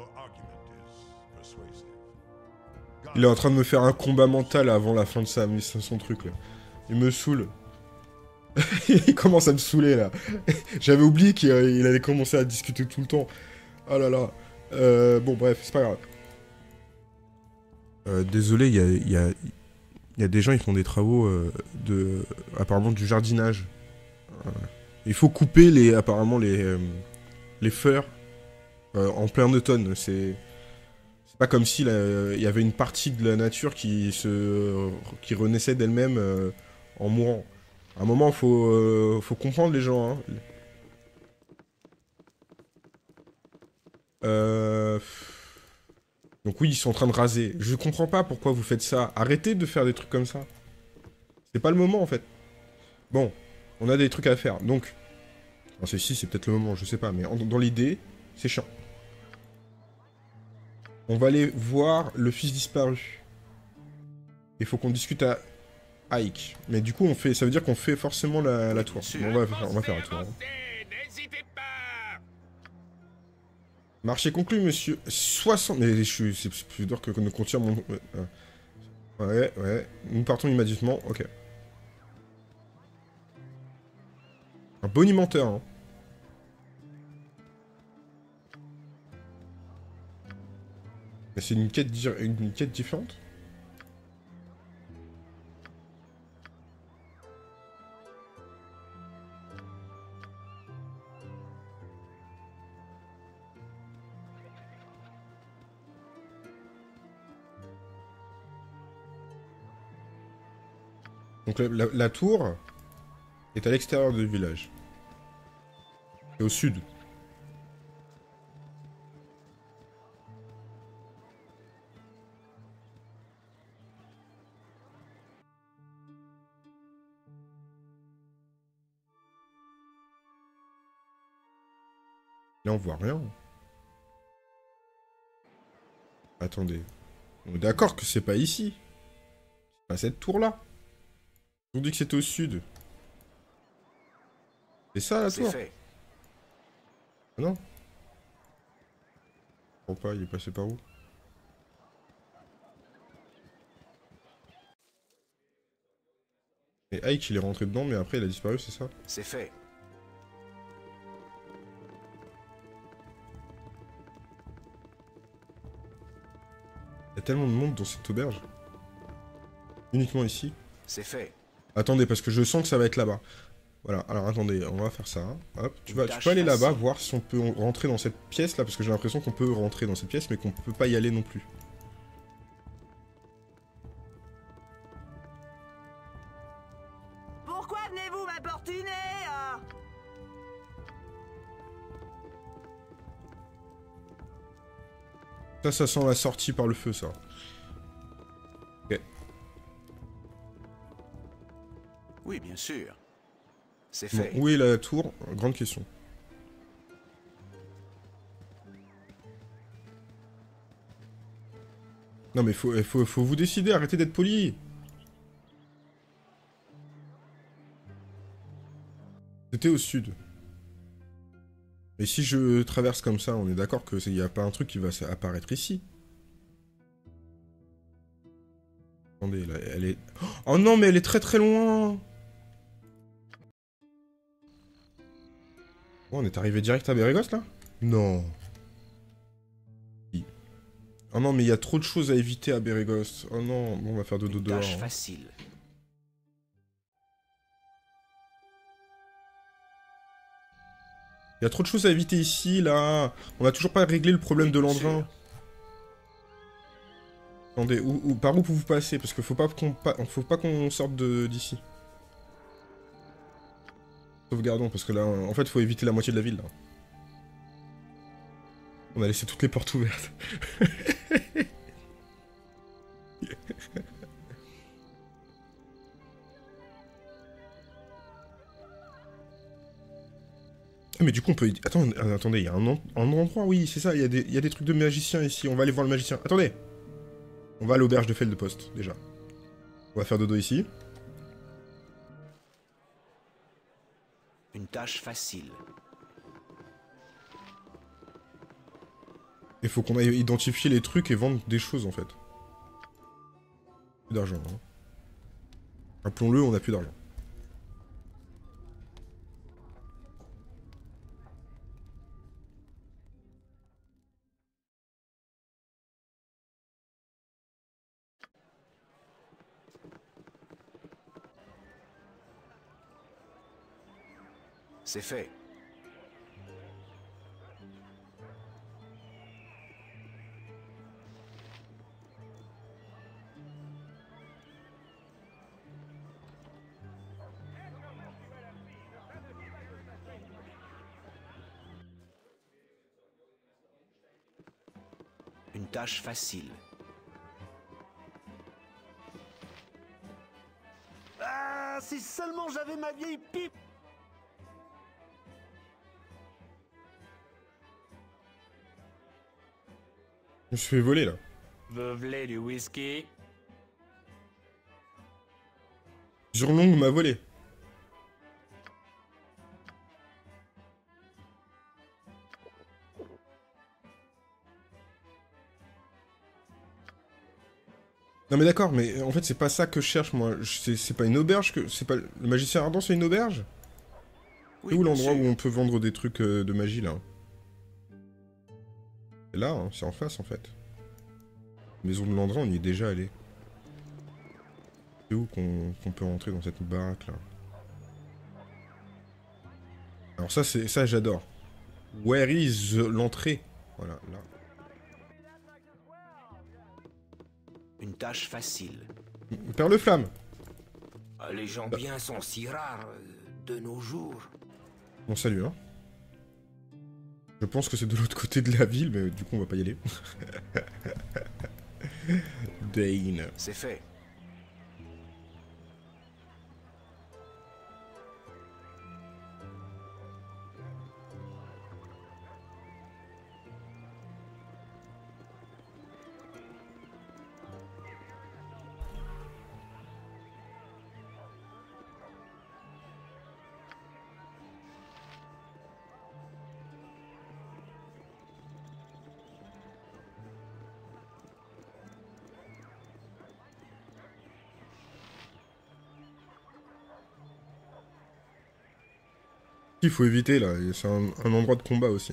argument is persuasive. Il est en train de me faire un combat mental avant la fin de son truc, là. Il me saoule. Il commence à me saouler, là. J'avais oublié qu'il allait commencer à discuter tout le temps. Oh là là. Bon, bref, c'est pas grave. Désolé, il y a des gens, ils font des travaux apparemment du jardinage. Il faut couper apparemment les fleurs en plein automne. C'est pas comme si il y avait une partie de la nature qui renaissait d'elle-même en mourant. À un moment, faut comprendre les gens. Hein. Donc oui, ils sont en train de raser. Je comprends pas pourquoi vous faites ça. Arrêtez de faire des trucs comme ça. C'est pas le moment, en fait. Bon, on a des trucs à faire. Donc, ceci, c'est peut-être le moment, je sais pas. Mais dans l'idée, c'est chiant. On va aller voir le fils disparu. Il faut qu'on discute à Ike. Mais du coup, ça veut dire qu'on fait forcément la tour. Bon, on va faire la tour. Hein. Marché conclu, monsieur. 60... Mais c'est plus dur que ne contient mon... Ouais. Nous partons immédiatement. Ok. Un bonimenteur, hein. Mais c'est une quête différente. Donc la tour est à l'extérieur du village. Et au sud. Là, on voit rien. Attendez. On est d'accord que c'est pas ici. C'est pas cette tour-là. On dit que c'était au sud. C'est ça, la tour? fait. Ah non? Je comprends pas, il est passé par où? Et Ike, il est rentré dedans, mais après, il a disparu, c'est ça? C'est fait. Il y a tellement de monde dans cette auberge. Uniquement ici. C'est fait. Attendez, parce que je sens que ça va être là-bas. Voilà, alors attendez, on va faire ça. Hein. Hop, tu peux aller là-bas, voir si on peut rentrer dans cette pièce-là, parce que j'ai l'impression qu'on peut rentrer dans cette pièce, mais qu'on peut pas y aller non plus. Pourquoi venez-vous m'importuner hein? Ça sent la sortie par le feu, ça. Ok. Oui, bien sûr. C'est Bon, fait. où est la tour? Grande question. Non mais faut vous décider, arrêtez d'être poli. C'était au sud. Et si je traverse comme ça, on est d'accord que il y a pas un truc qui va apparaître ici. Attendez, là, elle est... Oh non, mais elle est très très loin. Oh, on est arrivé direct à Bérégos, là? Non. Oh non, mais il y a trop de choses à éviter à Bérégos. Oh non, bon, on va faire dodo dehors. Tâche Hein. facile. Il y a trop de choses à éviter ici, là. On a toujours pas réglé le problème de l'engin. Attendez, par où vous passez? Parce qu'il faut pas qu'on sorte d'ici. Sauvegardons, parce que là, en fait, faut éviter la moitié de la ville, là. On a laissé toutes les portes ouvertes. Ah, mais du coup, on peut... Attendez, il y a un endroit, oui, c'est ça, il y a des trucs de magicien ici. On va aller voir le magicien. Attendez! On va à l'auberge de Feldepost, déjà. On va faire dodo ici. Une tâche facile. Il faut qu'on aille identifier les trucs et vendre des choses, en fait. Plus d'argent, hein. Rappelons-le, on a plus d'argent. C'est fait. Une tâche facile. Ah, si seulement j'avais ma vieille pipe. Je me suis fait voler, là. Vous voulez du whisky? Zurlong m'a volé. Non mais d'accord, mais en fait c'est pas ça que je cherche moi. C'est pas une auberge que... C'est pas... Le magicien ardent c'est une auberge? Oui, C'est où l'endroit monsieur. où on peut vendre des trucs de magie là? C'est là, hein, c'est en face en fait. Maison de Landrin, on y est déjà allé. C'est où qu'on peut rentrer dans cette baraque là? Alors ça, ça j'adore. Where is l'entrée? Voilà, là. Une tâche facile. Perle flamme. Les gens bien sont si rares de nos jours. Bon, salut, hein. Je pense que c'est de l'autre côté de la ville, mais du coup, on va pas y aller. Dane. C'est fait. Il faut éviter, là. C'est un endroit de combat, aussi.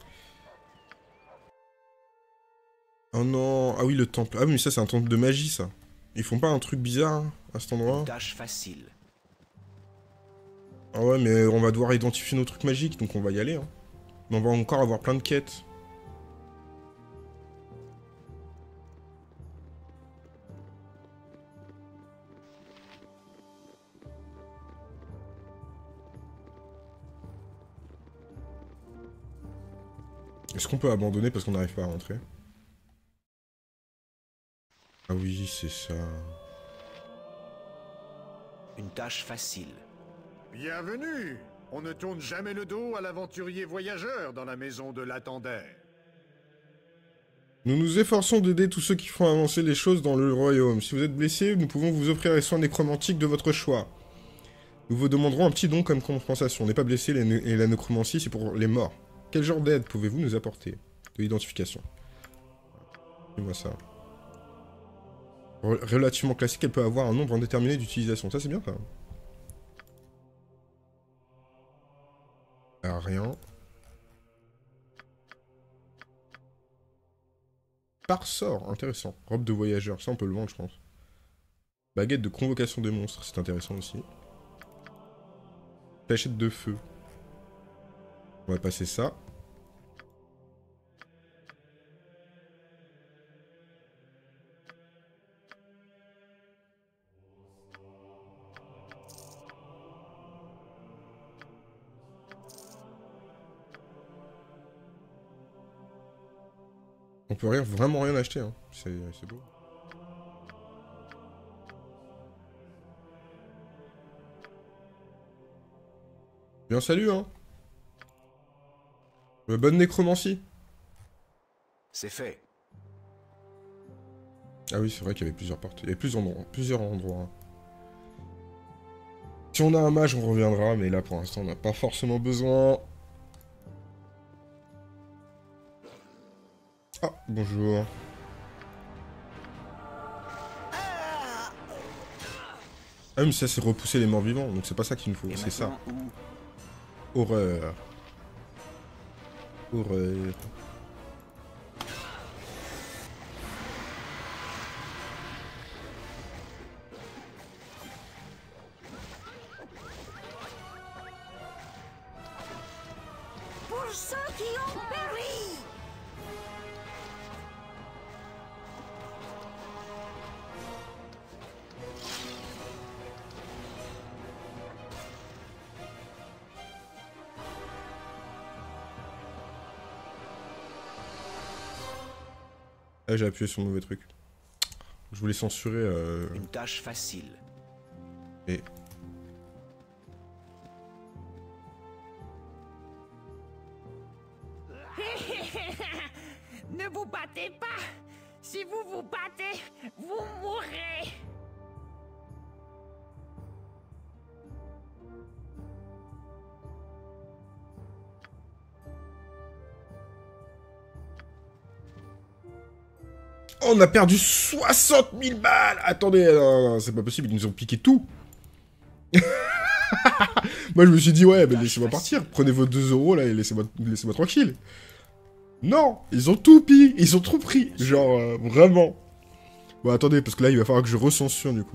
Oh non. Ah oui, le temple. Ah oui, mais ça, c'est un temple de magie, ça. Ils font pas un truc bizarre, hein, à cet endroit? Une tâche facile. Ah ouais, mais on va devoir identifier nos trucs magiques, donc on va y aller, hein. Mais on va encore avoir plein de quêtes. Est-ce qu'on peut abandonner parce qu'on n'arrive pas à rentrer? Ah oui, c'est ça. Une tâche facile. Bienvenue. On ne tourne jamais le dos à l'aventurier voyageur dans la maison de l'Attendaire. Nous nous efforçons d'aider tous ceux qui font avancer les choses dans le royaume. Si vous êtes blessé, nous pouvons vous offrir les soins nécromantiques de votre choix. Nous vous demanderons un petit don comme compensation. On n'est pas blessé et la nécromancie, c'est pour les morts. Quel genre d'aide pouvez-vous nous apporter? De l'identification. Dis-moi ça. Relativement classique, elle peut avoir un nombre indéterminé d'utilisation. Ça, c'est bien, ça. Ah, rien. Par sort, intéressant. Robe de voyageur, ça on peut le vendre, je pense. Baguette de convocation des monstres, c'est intéressant aussi. Flèchette de feu. On va passer ça. On peut vraiment rien acheter, hein. C'est beau. Bien salut, hein. Bonne nécromancie. C'est fait. Ah oui, c'est vrai qu'il y avait plusieurs portes. Il y avait plusieurs endroits. Hein. Si on a un mage, on reviendra, mais là, pour l'instant, on n'a pas forcément besoin. Ah, bonjour. Ah, mais ça, c'est repousser les morts vivants, donc c'est pas ça qu'il me faut, c'est ça. Horreur. Horreur. Pour ceux qui ont péri. Ah, j'ai appuyé sur le mauvais truc. Je voulais censurer. Une tâche facile. Et. Ne vous battez pas. Si vous vous battez, vous mourrez. Oh, on a perdu 60 000 balles. Attendez, non, c'est pas possible, ils nous ont piqué tout. Moi, je me suis dit, ouais, mais laissez-moi partir. Prenez vos 2 euros, là, et laissez-moi tranquille. Non, ils ont tout pris, ils ont trop pris. Genre, vraiment. Bon, attendez, parce que là, il va falloir que je recensure, du coup.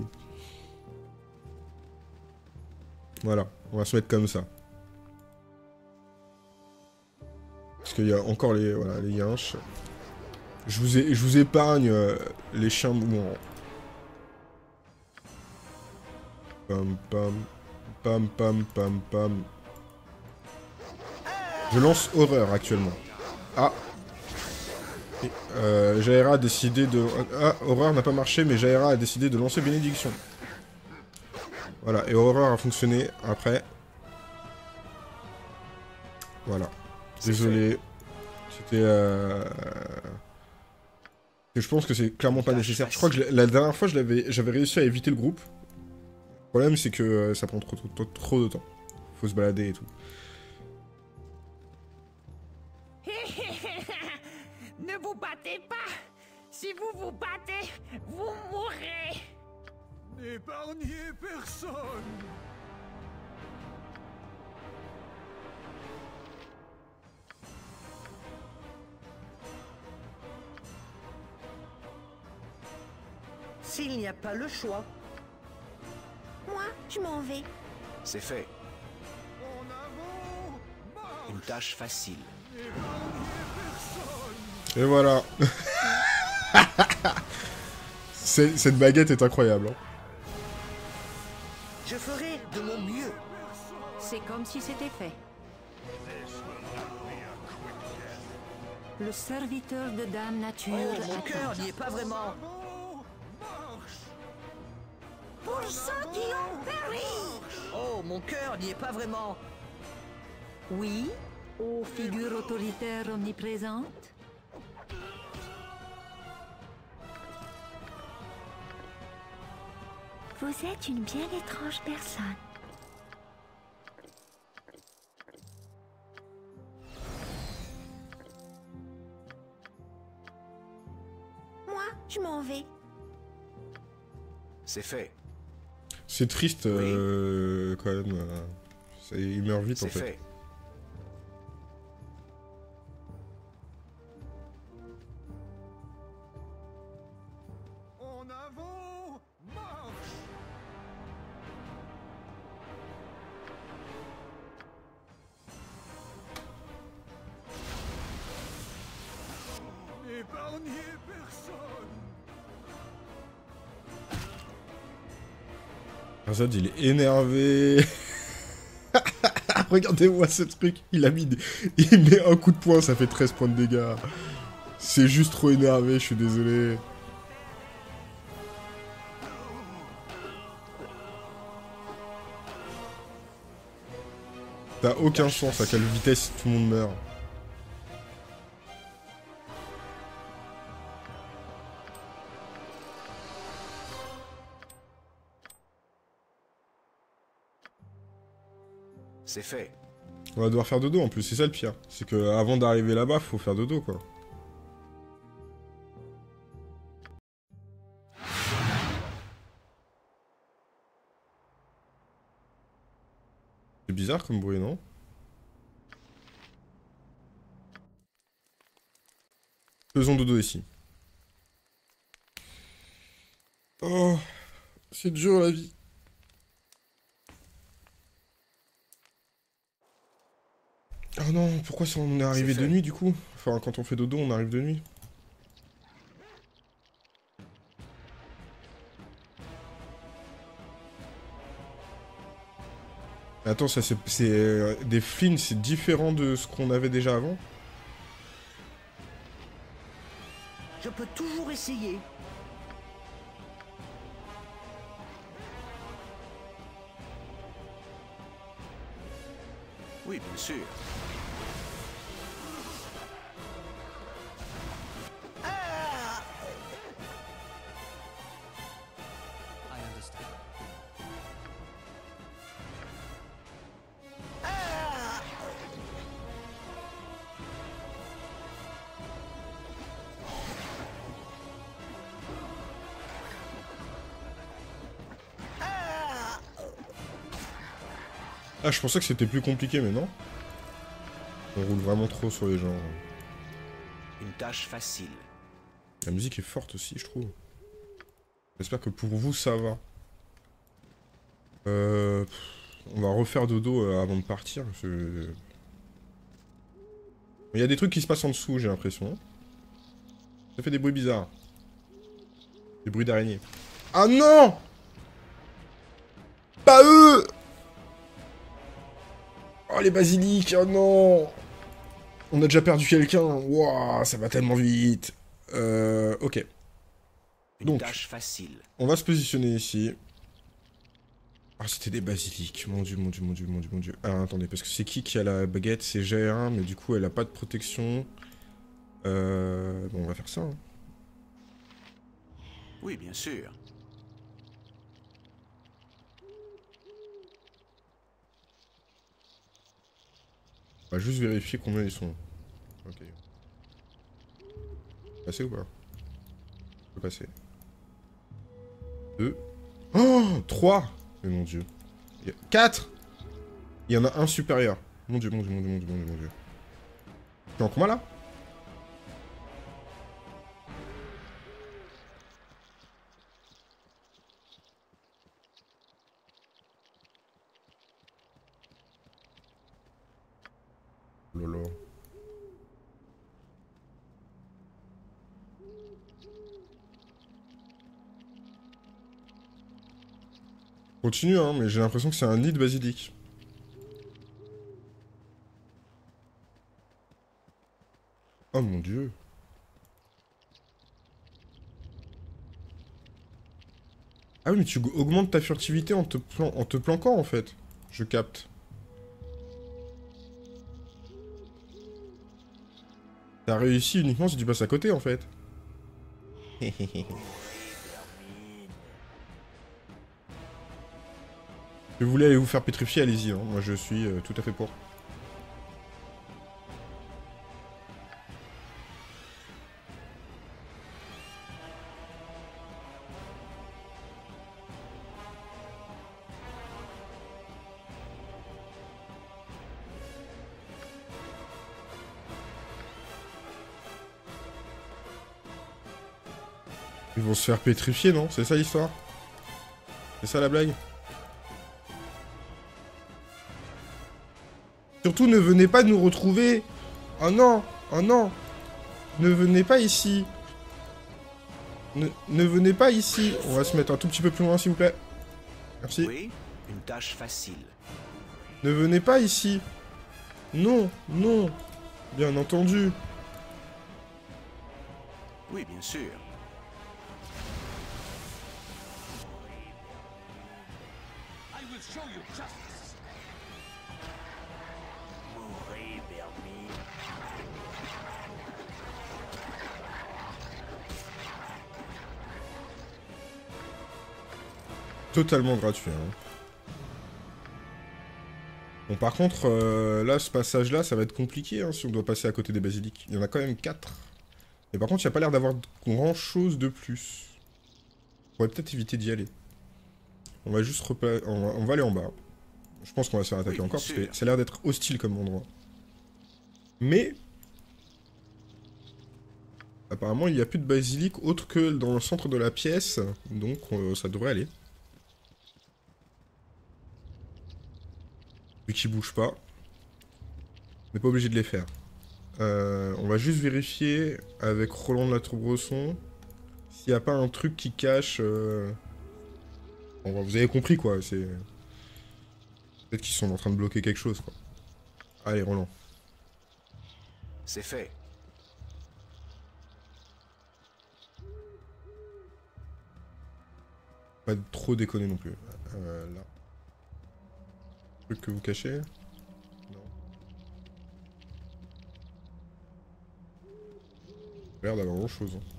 Voilà, on va se mettre comme ça. Parce qu'il y a encore les, voilà, les yinches. Je vous épargne les chiens mourants. Pam pam. Pam pam pam pam. Je lance horreur actuellement. Ah. Jaira a décidé de... Ah, horreur n'a pas marché, mais Jaira a décidé de lancer bénédiction. Voilà, et horreur a fonctionné après. Voilà. Désolé. C'était... Je pense que c'est clairement pas nécessaire. Je crois que la dernière fois, j'avais réussi à éviter le groupe. Le problème, c'est que ça prend trop de temps. Faut se balader et tout. Ne vous battez pas. Si vous vous battez, vous mourrez. N'épargnez personne. S'il n'y a pas le choix. Moi, je m'en vais. C'est fait. Une tâche facile. Et voilà. Cette baguette est incroyable. Hein. Je ferai de mon mieux. C'est comme si c'était fait. Le serviteur de Dame Nature. Oh, mon cœur n'y est pas vraiment. Pour ceux qui ont péri. Oh, mon cœur n'y est pas vraiment. Oui, ô figure autoritaire omniprésente. Vous êtes une bien étrange personne. Moi, je m'en vais. C'est fait. C'est triste, quand même. Il meurt vite, en fait. C'est fait. En avant, marche. N'épargnez personne. Azad, il est énervé. Regardez-moi ce truc. Il met un coup de poing, ça fait 13 points de dégâts. C'est juste trop énervé, je suis désolé. T'as aucun sens à quelle vitesse tout le monde meurt. C'est fait. On va devoir faire dodo en plus, c'est ça le pire. C'est que avant d'arriver là-bas, faut faire dodo quoi. bizarre comme bruit, non? Faisons dodo ici. Oh, c'est dur la vie. Oh non, pourquoi ça, on est arrivé de nuit du coup? Enfin, quand on fait dodo, on arrive de nuit. Attends, ça c'est des flins, c'est différent de ce qu'on avait déjà avant? Je peux toujours essayer. Oui, bien sûr. Ah, je pensais que c'était plus compliqué, mais non. On roule vraiment trop sur les gens. Une tâche facile. La musique est forte aussi, je trouve. J'espère que pour vous, ça va. On va refaire dodo avant de partir. Il y a des trucs qui se passent en dessous, j'ai l'impression. Ça fait des bruits bizarres. Des bruits d'araignée. Ah non! Pas eux! Oh les basiliques, oh non! On a déjà perdu quelqu'un. Wouah, ça va tellement vite. Ok. Une tâche facile. On va se positionner ici. Ah, c'était des basiliques. Mon dieu, mon dieu, mon dieu, mon dieu, mon dieu. Ah, attendez, parce que c'est qui a la baguette? C'est G1, mais du coup, elle a pas de protection. Bon, on va faire ça. Hein. Oui, bien sûr. On va juste vérifier combien ils sont. Ok. Passer ou pas? Je peux passer. 2. Oh 3. Mais mon dieu. 4. Il y en a un supérieur. Mon dieu, mon dieu, mon dieu, mon dieu, mon dieu, mon dieu. Tu es en combat là? Lolo. Continue, hein, mais j'ai l'impression que c'est un nid de basilic. Oh mon dieu. Ah oui, mais tu augmentes ta furtivité en te planquant, en fait. Je capte. T'as réussi uniquement si tu passes à côté, en fait. Si vous voulez aller vous faire pétrifier, allez-y. Hein. Moi, je suis tout à fait pour. Ils vont se faire pétrifier, non? C'est ça l'histoire? C'est ça la blague? Surtout, ne venez pas nous retrouver. Oh non, oh non. Ne venez pas ici. Ne venez pas ici. On va se mettre un tout petit peu plus loin, s'il vous plaît. Merci. Oui, une tâche facile. Ne venez pas ici. Non, non. Bien entendu. Oui, bien sûr. Totalement gratuit. Hein. Bon, par contre, là, ce passage-là, ça va être compliqué hein, si on doit passer à côté des basiliques. Il y en a quand même 4. Mais par contre, il n'y a pas l'air d'avoir grand-chose de plus. On pourrait peut-être éviter d'y aller. On va juste on va aller en bas. Je pense qu'on va se faire attaquer Oui, encore, bien parce sûr. que ça a l'air d'être hostile comme endroit. Mais... apparemment, il n'y a plus de basilic autre que dans le centre de la pièce, donc ça devrait aller. Vu qu'ils bougent pas, on n'est pas obligé de les faire. On va juste vérifier avec Roland de la Tour-Bresson s'il n'y a pas un truc qui cache... Bon, vous avez compris quoi, c'est... Peut-être qu'ils sont en train de bloquer quelque chose quoi. Allez Roland. C'est fait. Pas trop déconner non plus. Là. Truc que vous cachez? Non. L'air d'avoir grand chose. Hein.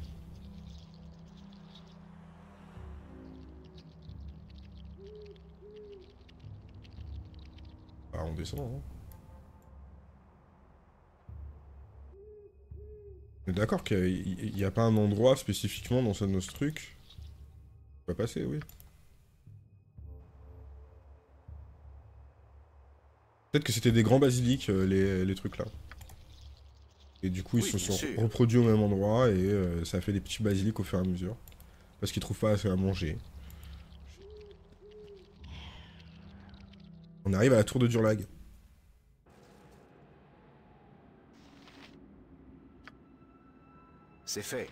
Ah, on descend. Hein. On est d'accord qu'il n'y a pas un endroit spécifiquement dans ce truc. On va passer, oui. Peut-être que c'était des grands basiliques, les trucs là. Et du coup, ils se sont reproduits au même endroit et ça a fait des petits basiliques au fur et à mesure. Parce qu'ils trouvent pas assez à manger. On arrive à la tour de Durlag. C'est fait.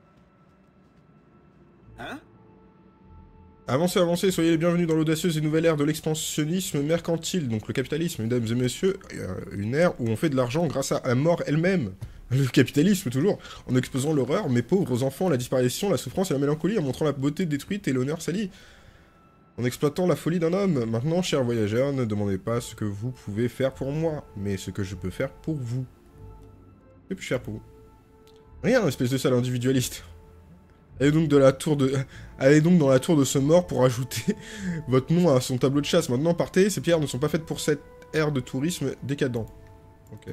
Hein? Avancez, avancez, soyez les bienvenus dans l'audacieuse et nouvelle ère de l'expansionnisme mercantile, donc le capitalisme, mesdames et messieurs, une ère où on fait de l'argent grâce à la mort elle-même. Le capitalisme, toujours, en exposant l'horreur, mes pauvres enfants, la disparition, la souffrance et la mélancolie, en montrant la beauté détruite et l'honneur sali. En exploitant la folie d'un homme. Maintenant, chers voyageurs, ne demandez pas ce que vous pouvez faire pour moi, mais ce que je peux faire pour vous. C'est plus cher pour vous. Rien, espèce de sale individualiste. Allez donc, Allez donc dans la tour de ce mort pour ajouter votre nom à son tableau de chasse. Maintenant, partez, ces pierres ne sont pas faites pour cette ère de tourisme décadent. Ok.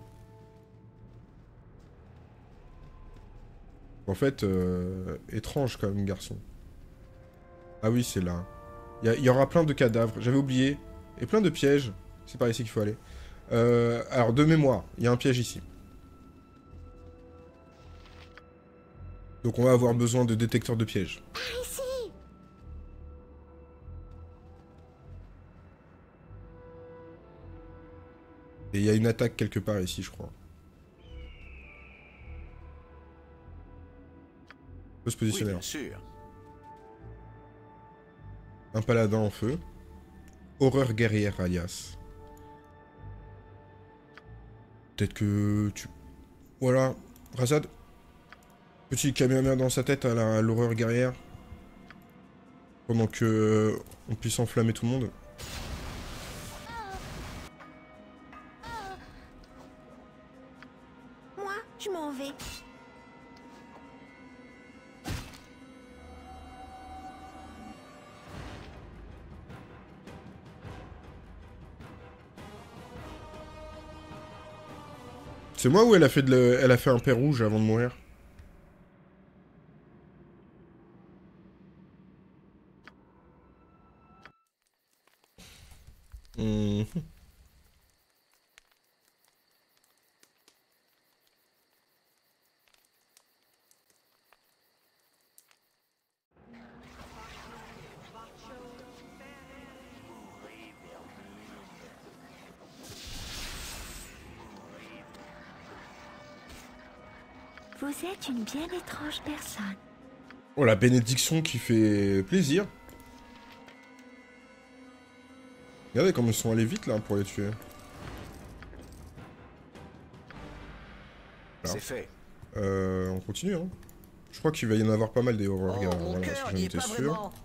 En fait, étrange quand même, garçon. Ah oui, c'est là. Il y aura plein de cadavres, j'avais oublié. Et plein de pièges. C'est par ici qu'il faut aller. Alors, de mémoire, il y a un piège ici. Donc on va avoir besoin de détecteurs de pièges. Ici. Et il y a une attaque quelque part ici, je crois. On peut se positionner là. Oui, bien sûr. Un paladin en feu. Horreur guerrière alias. Peut-être que tu... Voilà. Razad. Petit Kamehameha dans sa tête à l'horreur guerrière. Pendant que on puisse enflammer tout le monde. Moi, je m'en vais. C'est moi ou elle a fait elle a fait un père rouge avant de mourir? Vous êtes une bien étrange personne. Oh, la bénédiction qui fait plaisir. Regardez comme ils sont allés vite là pour les tuer. C'est fait. On continue, hein. Je crois qu'il va y en avoir pas mal des horreurs, gars. Mon Voilà, cœur si j'en n'y est étais pas sûr. vraiment.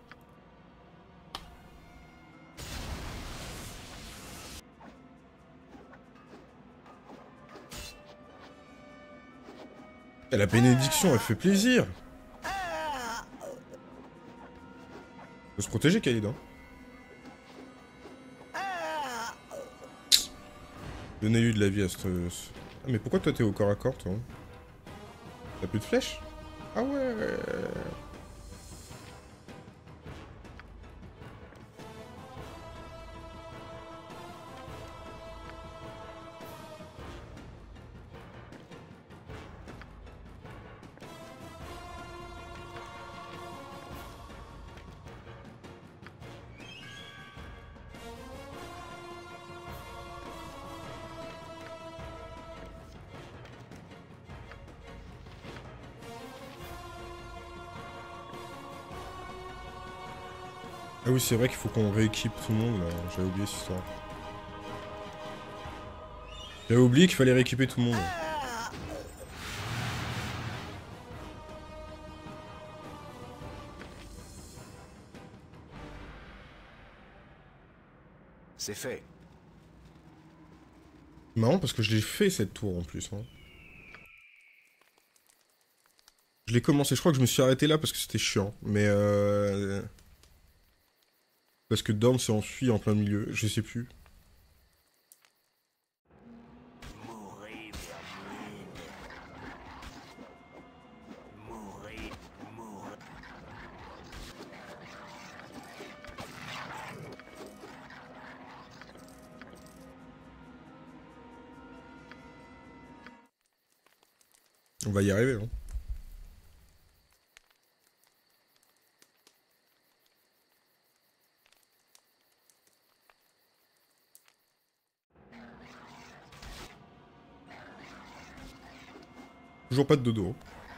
Et la bénédiction, elle fait plaisir. Faut se protéger, Khalid, hein. Donnez-lui de la vie à ce... Ah, mais pourquoi toi t'es au corps à corps, toi? T'as plus de flèches? Ah ouais. Ah oui, c'est vrai qu'il faut qu'on rééquipe tout le monde, là. J'avais oublié cette histoire. J'avais oublié qu'il fallait rééquiper tout le monde. C'est fait. Marrant parce que je l'ai fait cette tour en plus. Hein. Je l'ai commencé, je crois que je me suis arrêté là parce que c'était chiant. Mais parce que Dorn s'est enfui en plein milieu, je sais plus. On va y arriver, hein. Toujours pas de dodo.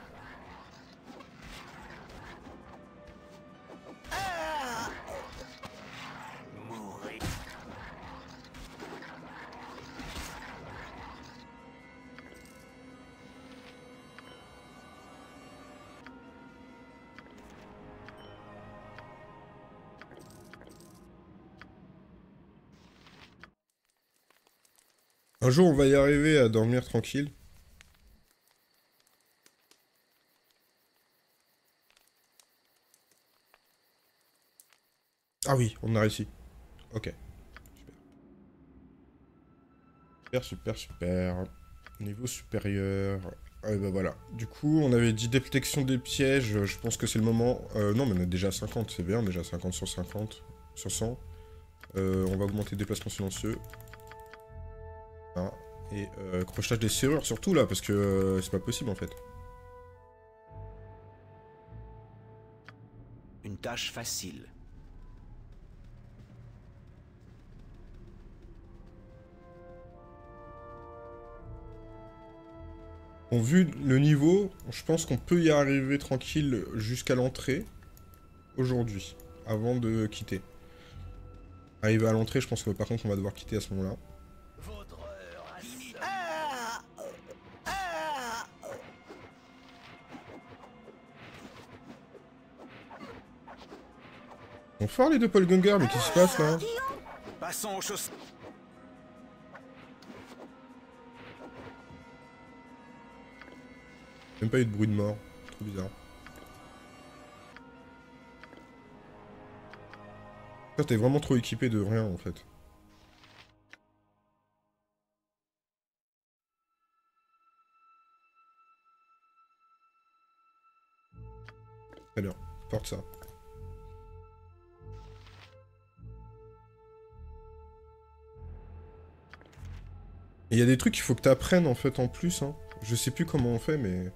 Un jour, on va y arriver à dormir tranquille. Ah oui, on a réussi. Ok. Super, super, super. Niveau supérieur. Ah, bah voilà. Du coup, on avait dit détection des pièges. Je pense que c'est le moment. Non, mais on a déjà 50, c'est bien. Déjà 50 sur 50. Sur 100. On va augmenter déplacement silencieux. Ah, et crochetage des serrures, surtout là, parce que c'est pas possible en fait. Une tâche facile. Bon, vu le niveau, je pense qu'on peut y arriver tranquille jusqu'à l'entrée. Aujourd'hui. Avant de quitter. Arriver à l'entrée, je pense que par contre on va devoir quitter à ce moment-là. Ils sont forts les deux Paul Gunger, mais qu'est-ce qui se passe là? Passons aux choses. Même pas eu de bruit de mort. Trop bizarre. Ça, t'es vraiment trop équipé de rien en fait. Très bien, porte ça. Il y a des trucs qu'il faut que t'apprennes en fait en plus. Hein. Je sais plus comment on fait, mais...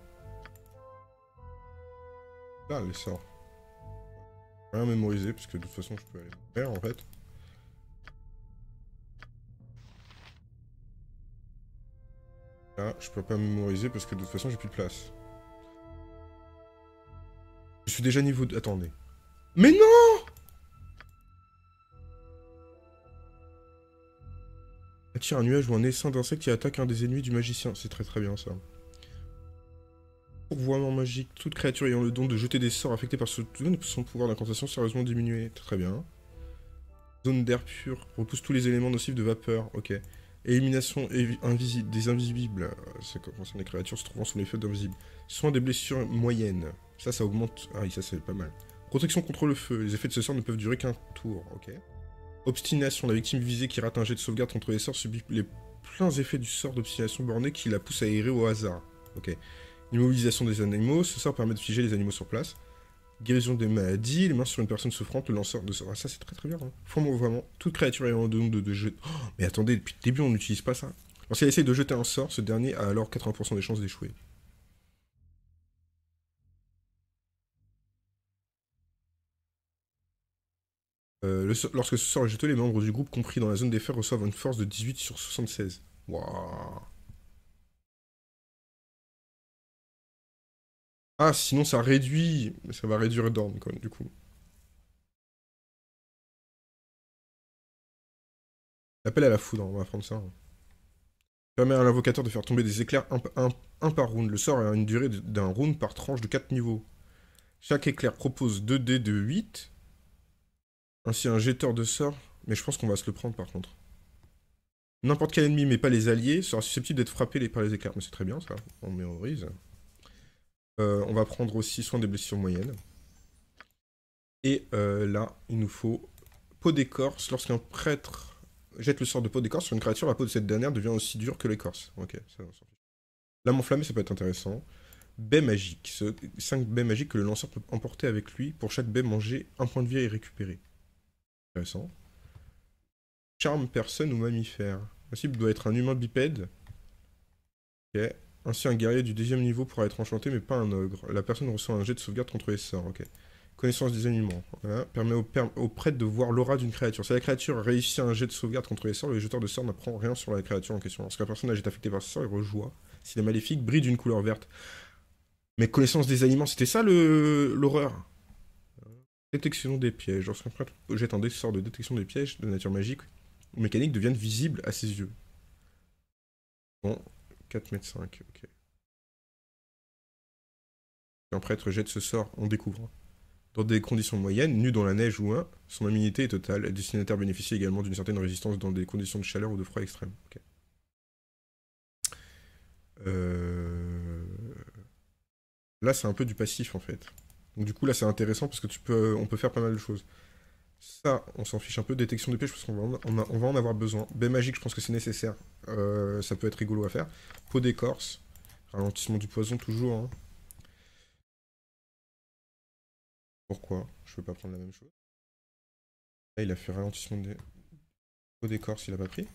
Là, les sorts. Rien mémoriser, parce que de toute façon, je peux aller faire en fait. Là, je peux pas mémoriser parce que de toute façon, j'ai plus de place. Je suis déjà niveau... Attendez. Mais non! Attire un nuage ou un essaim d'insectes qui attaque un des ennemis du magicien. C'est très très bien ça. Pourvoiement magique. Toute créature ayant le don de jeter des sorts affectés par ce zone peut son pouvoir d'incantation sérieusement diminué. Très bien. Zone d'air pur. Repousse tous les éléments nocifs de vapeur. Ok. Élimination des invisibles. Ça concerne les créatures se trouvant sous l'effet d'invisibles. Soin des blessures moyennes. Ça augmente. Ah oui, ça c'est pas mal. Protection contre le feu. Les effets de ce sort ne peuvent durer qu'un tour. Ok. Obstination. La victime visée qui rate un jet de sauvegarde contre les sorts subit les pleins effets du sort d'obstination borné qui la pousse à errer au hasard. Ok. Immobilisation des animaux. Ce sort permet de figer les animaux sur place. Guérison des maladies. Les mains sur une personne souffrante. Le lanceur de sort. Ah, ça c'est très très bien. Hein. Vraiment, vraiment. Toute créature ayant le don de jeter. Oh, mais attendez, depuis le début on n'utilise pas ça. Lorsqu'elle essaye de jeter un sort, ce dernier a alors 80% des chances d'échouer. Lorsque ce sort est jeté, les membres du groupe compris dans la zone des fers reçoivent une force de 18 sur 76. Waouh. Ah, sinon ça réduit... Ça va réduire Dorn, quoi, du coup. L'appel à la foudre, on va prendre ça. Permet à l'invocateur de faire tomber des éclairs un par round. Le sort a une durée d'un round par tranche de 4 niveaux. Chaque éclair propose 2 dés de 8. Ainsi un jeteur de sort. Mais je pense qu'on va se le prendre par contre. N'importe quel ennemi, mais pas les alliés, sera susceptible d'être frappé par les éclairs. Mais c'est très bien ça, on mémorise. On va prendre aussi soin des blessures moyennes. Et là, il nous faut peau d'écorce. Lorsqu'un prêtre jette le sort de peau d'écorce sur une créature, la peau de cette dernière devient aussi dure que l'écorce. Ok, ça on s'en fiche. Lame enflammée, ça peut être intéressant. Baie magique. 5 baies magiques que le lanceur peut emporter avec lui. Pour chaque baie, manger un point de vie et récupérer. Intéressant. Charme personne ou mammifère. La cible doit être un humain bipède. Ok. Ainsi, un guerrier du 10e niveau pourra être enchanté, mais pas un ogre. La personne reçoit un jet de sauvegarde contre les sorts. Ok. Connaissance des animaux. Voilà. Permet au prêtre de voir l'aura d'une créature. Si la créature réussit un jet de sauvegarde contre les sorts, le jeteur de sort n'apprend rien sur la créature en question. Lorsqu'un personnage est affecté par ce sort, il rejoue. S'il est maléfique, brille d'une couleur verte. Mais connaissance des aliments, c'était ça l'horreur. Détection des pièges. Lorsqu'un prêtre jette un sort de détection des pièges de nature magique ou mécanique deviennent visibles à ses yeux. Bon, 4,5 m, ok. Un prêtre jette ce sort, on découvre. Dans des conditions moyennes, nu dans la neige ou un, son immunité est totale. Le destinataire bénéficie également d'une certaine résistance dans des conditions de chaleur ou de froid extrême. Okay. Là, c'est un peu du passif en fait. Donc du coup, là, c'est intéressant parce que on peut faire pas mal de choses. Ça, on s'en fiche un peu. Détection de pièges parce qu'on va en avoir besoin. Baie magique, je pense que c'est nécessaire. Ça peut être rigolo à faire. Peau d'écorce. Ralentissement du poison, toujours. Hein. Pourquoi je peux pas prendre la même chose? Là, il a fait ralentissement des... Peau d'écorce, il a pas pris.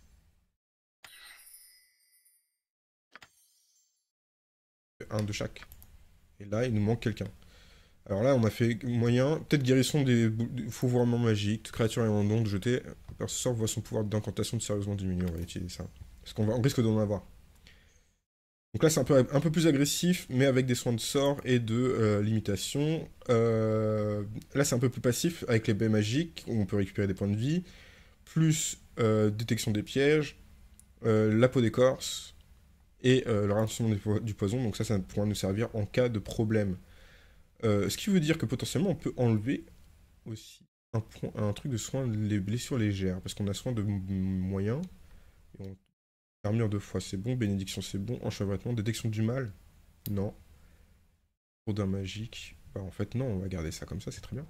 Un de chaque. Et là, il nous manque quelqu'un. Alors là, on a fait moyen. Peut-être guérison des fouvoiements magiques. Créature ayant don de jeter. Par ce sort, voit son pouvoir d'incantation de sérieusement diminuer. On va utiliser ça. Parce qu'on risque d'en avoir. Donc là, c'est un peu plus agressif, mais avec des soins de sort et de limitation. Là, c'est un peu plus passif, avec les baies magiques, où on peut récupérer des points de vie. Plus détection des pièges. La peau d'écorce. Et le ralentissement du poison. Donc ça pourra nous servir en cas de problème. Ce qui veut dire que potentiellement, on peut enlever aussi un truc de soin des blessures légères. Parce qu'on a soin de moyens. Et armure de foi, c'est bon. Bénédiction, c'est bon. Enchevêtrement, détection du mal. Non. D'un magique. Bah, en fait, non, on va garder ça comme ça, c'est très bien.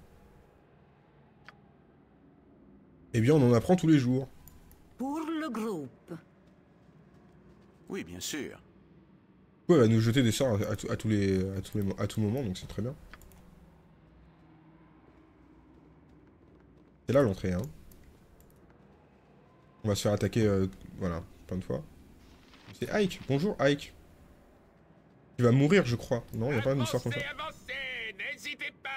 Eh bien, on en apprend tous les jours. Pour le groupe. Oui, bien sûr. Ouais, elle va nous jeter des sorts à tout moment, donc c'est très bien. C'est là l'entrée, hein. On va se faire attaquer, voilà, plein de fois. C'est Ike. Bonjour, Ike. Tu vas mourir, je crois. Non, il n'y a pas une histoire comme ça. N'hésitez pas.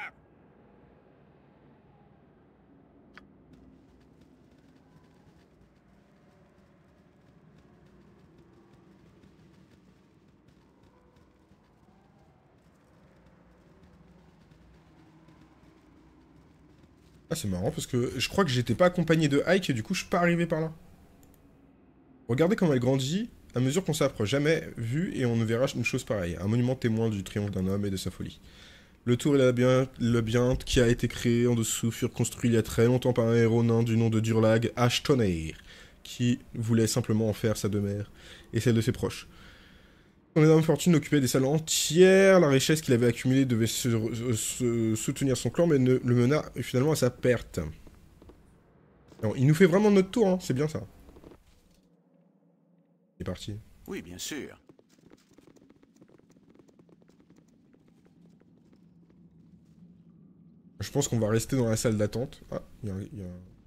Ah, c'est marrant parce que je crois que j'étais pas accompagné de Ike et du coup je suis pas arrivé par là. Regardez comment elle grandit à mesure qu'on s'approche. Jamais vu et on ne verra une chose pareille. Un monument témoin du triomphe d'un homme et de sa folie. Le tour et le labyrinthe qui a été créé en dessous furent construits il y a très longtemps par un héros nain du nom de Durlag Ashtonair, qui voulait simplement en faire sa demeure et celle de ses proches. Son énorme fortune occupait des salles entières, la richesse qu'il avait accumulée devait soutenir son clan, mais le mena finalement à sa perte. Alors, il nous fait vraiment notre tour, hein, c'est bien ça. C'est parti. Oui, bien sûr. Je pense qu'on va rester dans la salle d'attente. Ah, il y a un...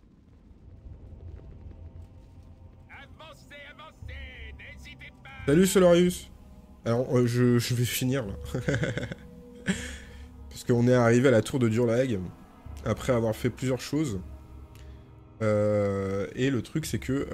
Salut Solarius. Alors, je vais finir, là. Parce qu'on est arrivé à la tour de Durlag, après avoir fait plusieurs choses. Et le truc, c'est que...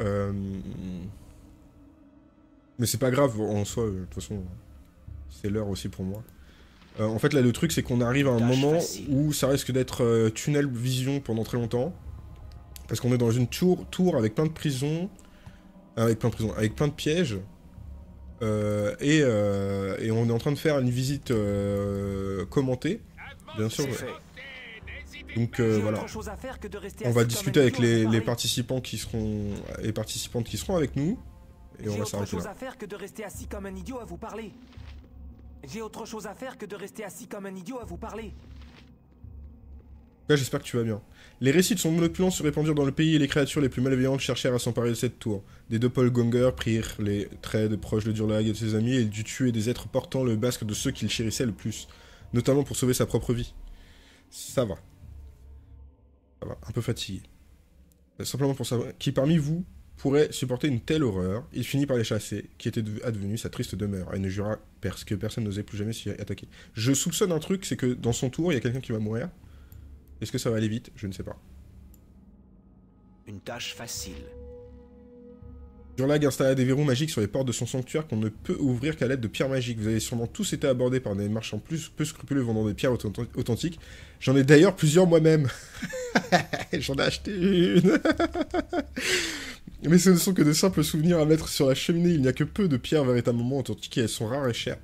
Mais c'est pas grave, en soi, de toute façon, c'est l'heure aussi pour moi. En fait, là, le truc, c'est qu'on arrive à un moment où ça risque d'être tunnel vision pendant très longtemps. Parce qu'on est dans une tour avec plein de prisons. Avec plein de pièges. Et on est en train de faire une visite commentée. Bien sûr. Donc voilà. On va discuter avec les participants qui seront. Les participantes qui seront avec nous. Et on va s'arrêter là. J'ai autre chose à faire que de rester assis comme un idiot à vous parler. J'ai autre chose à faire que de rester assis comme un idiot à vous parler. Là, j'espère que tu vas bien. Les récits de son monoplan se répandirent dans le pays et les créatures les plus malveillantes cherchèrent à s'emparer de cette tour. Des doppelgangers prirent les traits de proches de Durlag et de ses amis et il dut tuer des êtres portant le masque de ceux qu'il chérissait le plus. Notamment pour sauver sa propre vie. Ça va. Ça va, un peu fatigué. Simplement pour savoir qui parmi vous pourrait supporter une telle horreur. Il finit par les chasser, qui était advenu sa triste demeure, et ne jura que personne n'osait plus jamais s'y attaquer. Je soupçonne un truc, c'est que dans son tour, il y a quelqu'un qui va mourir. Est-ce que ça va aller vite? Je ne sais pas. Une tâche facile. Durlag installa des verrous magiques sur les portes de son sanctuaire qu'on ne peut ouvrir qu'à l'aide de pierres magiques. Vous avez sûrement tous été abordés par des marchands peu scrupuleux vendant des pierres authentiques. J'en ai d'ailleurs plusieurs moi-même. J'en ai acheté une. Mais ce ne sont que de simples souvenirs à mettre sur la cheminée. Il n'y a que peu de pierres véritablement authentiques et elles sont rares et chères.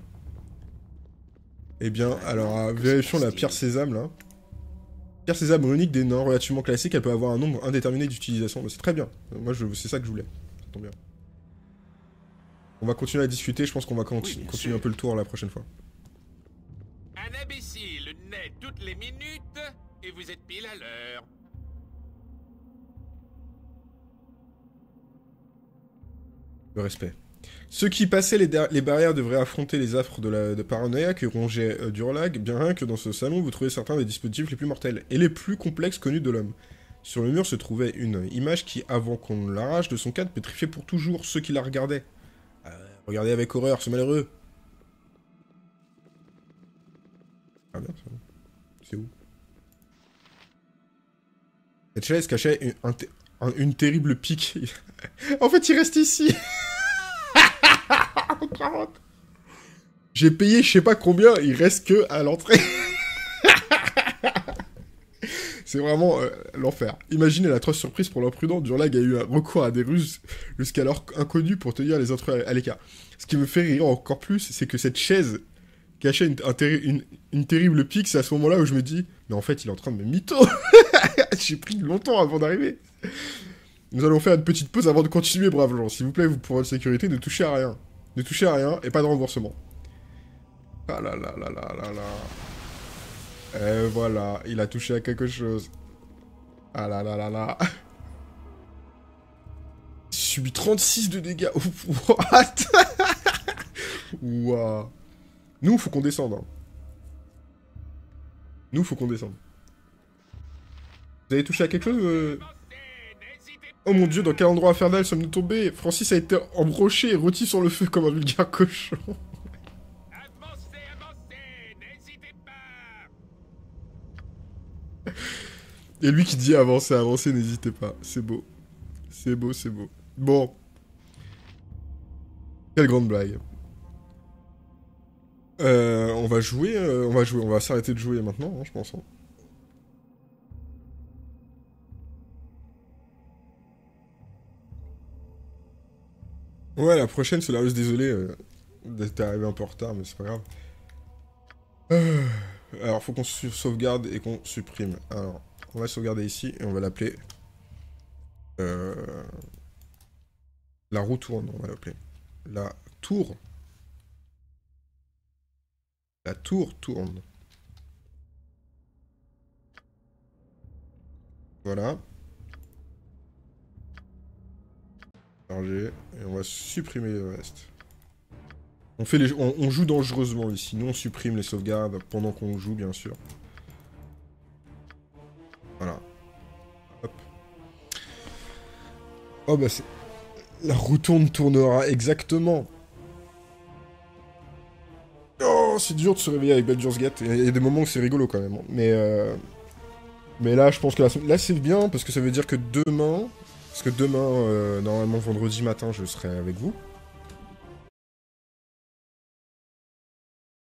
Eh bien, alors, vérifions la pierre sésame, là. Pierre sésame runique des nains, relativement classique, elle peut avoir un nombre indéterminé d'utilisation. C'est très bien. Moi, c'est ça que je voulais. Ça tombe bien. On va continuer à discuter, je pense qu'on va continuer un peu le tour la prochaine fois. Un imbécile naît toutes les minutes et vous êtes pile à l'heure. Le respect. Ceux qui passaient les barrières devraient affronter les affres de paranoïa que rongeait Durlag, bien que dans ce salon vous trouvez certains des dispositifs les plus mortels et les plus complexes connus de l'homme. Sur le mur se trouvait une image qui, avant qu'on l'arrache de son cadre, pétrifiait pour toujours ceux qui la regardaient. Regardez avec horreur, ce malheureux. Ah bien, c'est où? Cette chaise cachait une terrible pique. En fait, il reste ici. J'ai payé je sais pas combien, il reste que à l'entrée. C'est vraiment l'enfer. Imaginez l'atroce surprise pour l'imprudent. Durlag a eu un recours à des ruses jusqu'alors inconnues pour tenir les intrus à l'écart. Ce qui me fait rire encore plus, c'est que cette chaise cachait une terrible pique. C'est à ce moment-là où je me dis, mais en fait, il est en train de me mytho. J'ai pris longtemps avant d'arriver. Nous allons faire une petite pause avant de continuer, braves gens. S'il vous plaît, vous, pour votre sécurité, ne touchez à rien. Ne touchez à rien et pas de remboursement. Ah là là là là là là. Et voilà, il a touché à quelque chose. Ah là là là là. Il subit 36 de dégâts. What? Waouh. Nous, faut qu'on descende. Hein. Nous, faut qu'on descende. Vous avez touché à quelque chose Oh mon dieu, dans quel endroit infernal sommes-nous tombés? Francis a été embroché et rôti sur le feu comme un vulgaire cochon. Et lui qui dit avancez, avancez, n'hésitez pas. C'est beau. C'est beau, c'est beau. Bon. Quelle grande blague. On va jouer, on va s'arrêter de jouer maintenant, hein, je pense. Hein. Ouais, la prochaine, Solarus, désolé d'être arrivé un peu en retard, mais c'est pas grave. Alors, faut qu'on sauvegarde et qu'on supprime. Alors, on va sauvegarder ici et on va l'appeler... La roue tourne, on va l'appeler. La tour. La tour tourne. Voilà. Charger, et on va supprimer le reste. On joue dangereusement ici, nous on supprime les sauvegardes pendant qu'on joue bien sûr. Voilà. Hop. Oh bah c'est... La roue tournera exactement. Oh c'est dur de se réveiller avec Baldur's Gate, il y a des moments où c'est rigolo quand même. Mais là je pense que là c'est bien parce que ça veut dire que demain... Parce que demain, normalement vendredi matin, je serai avec vous.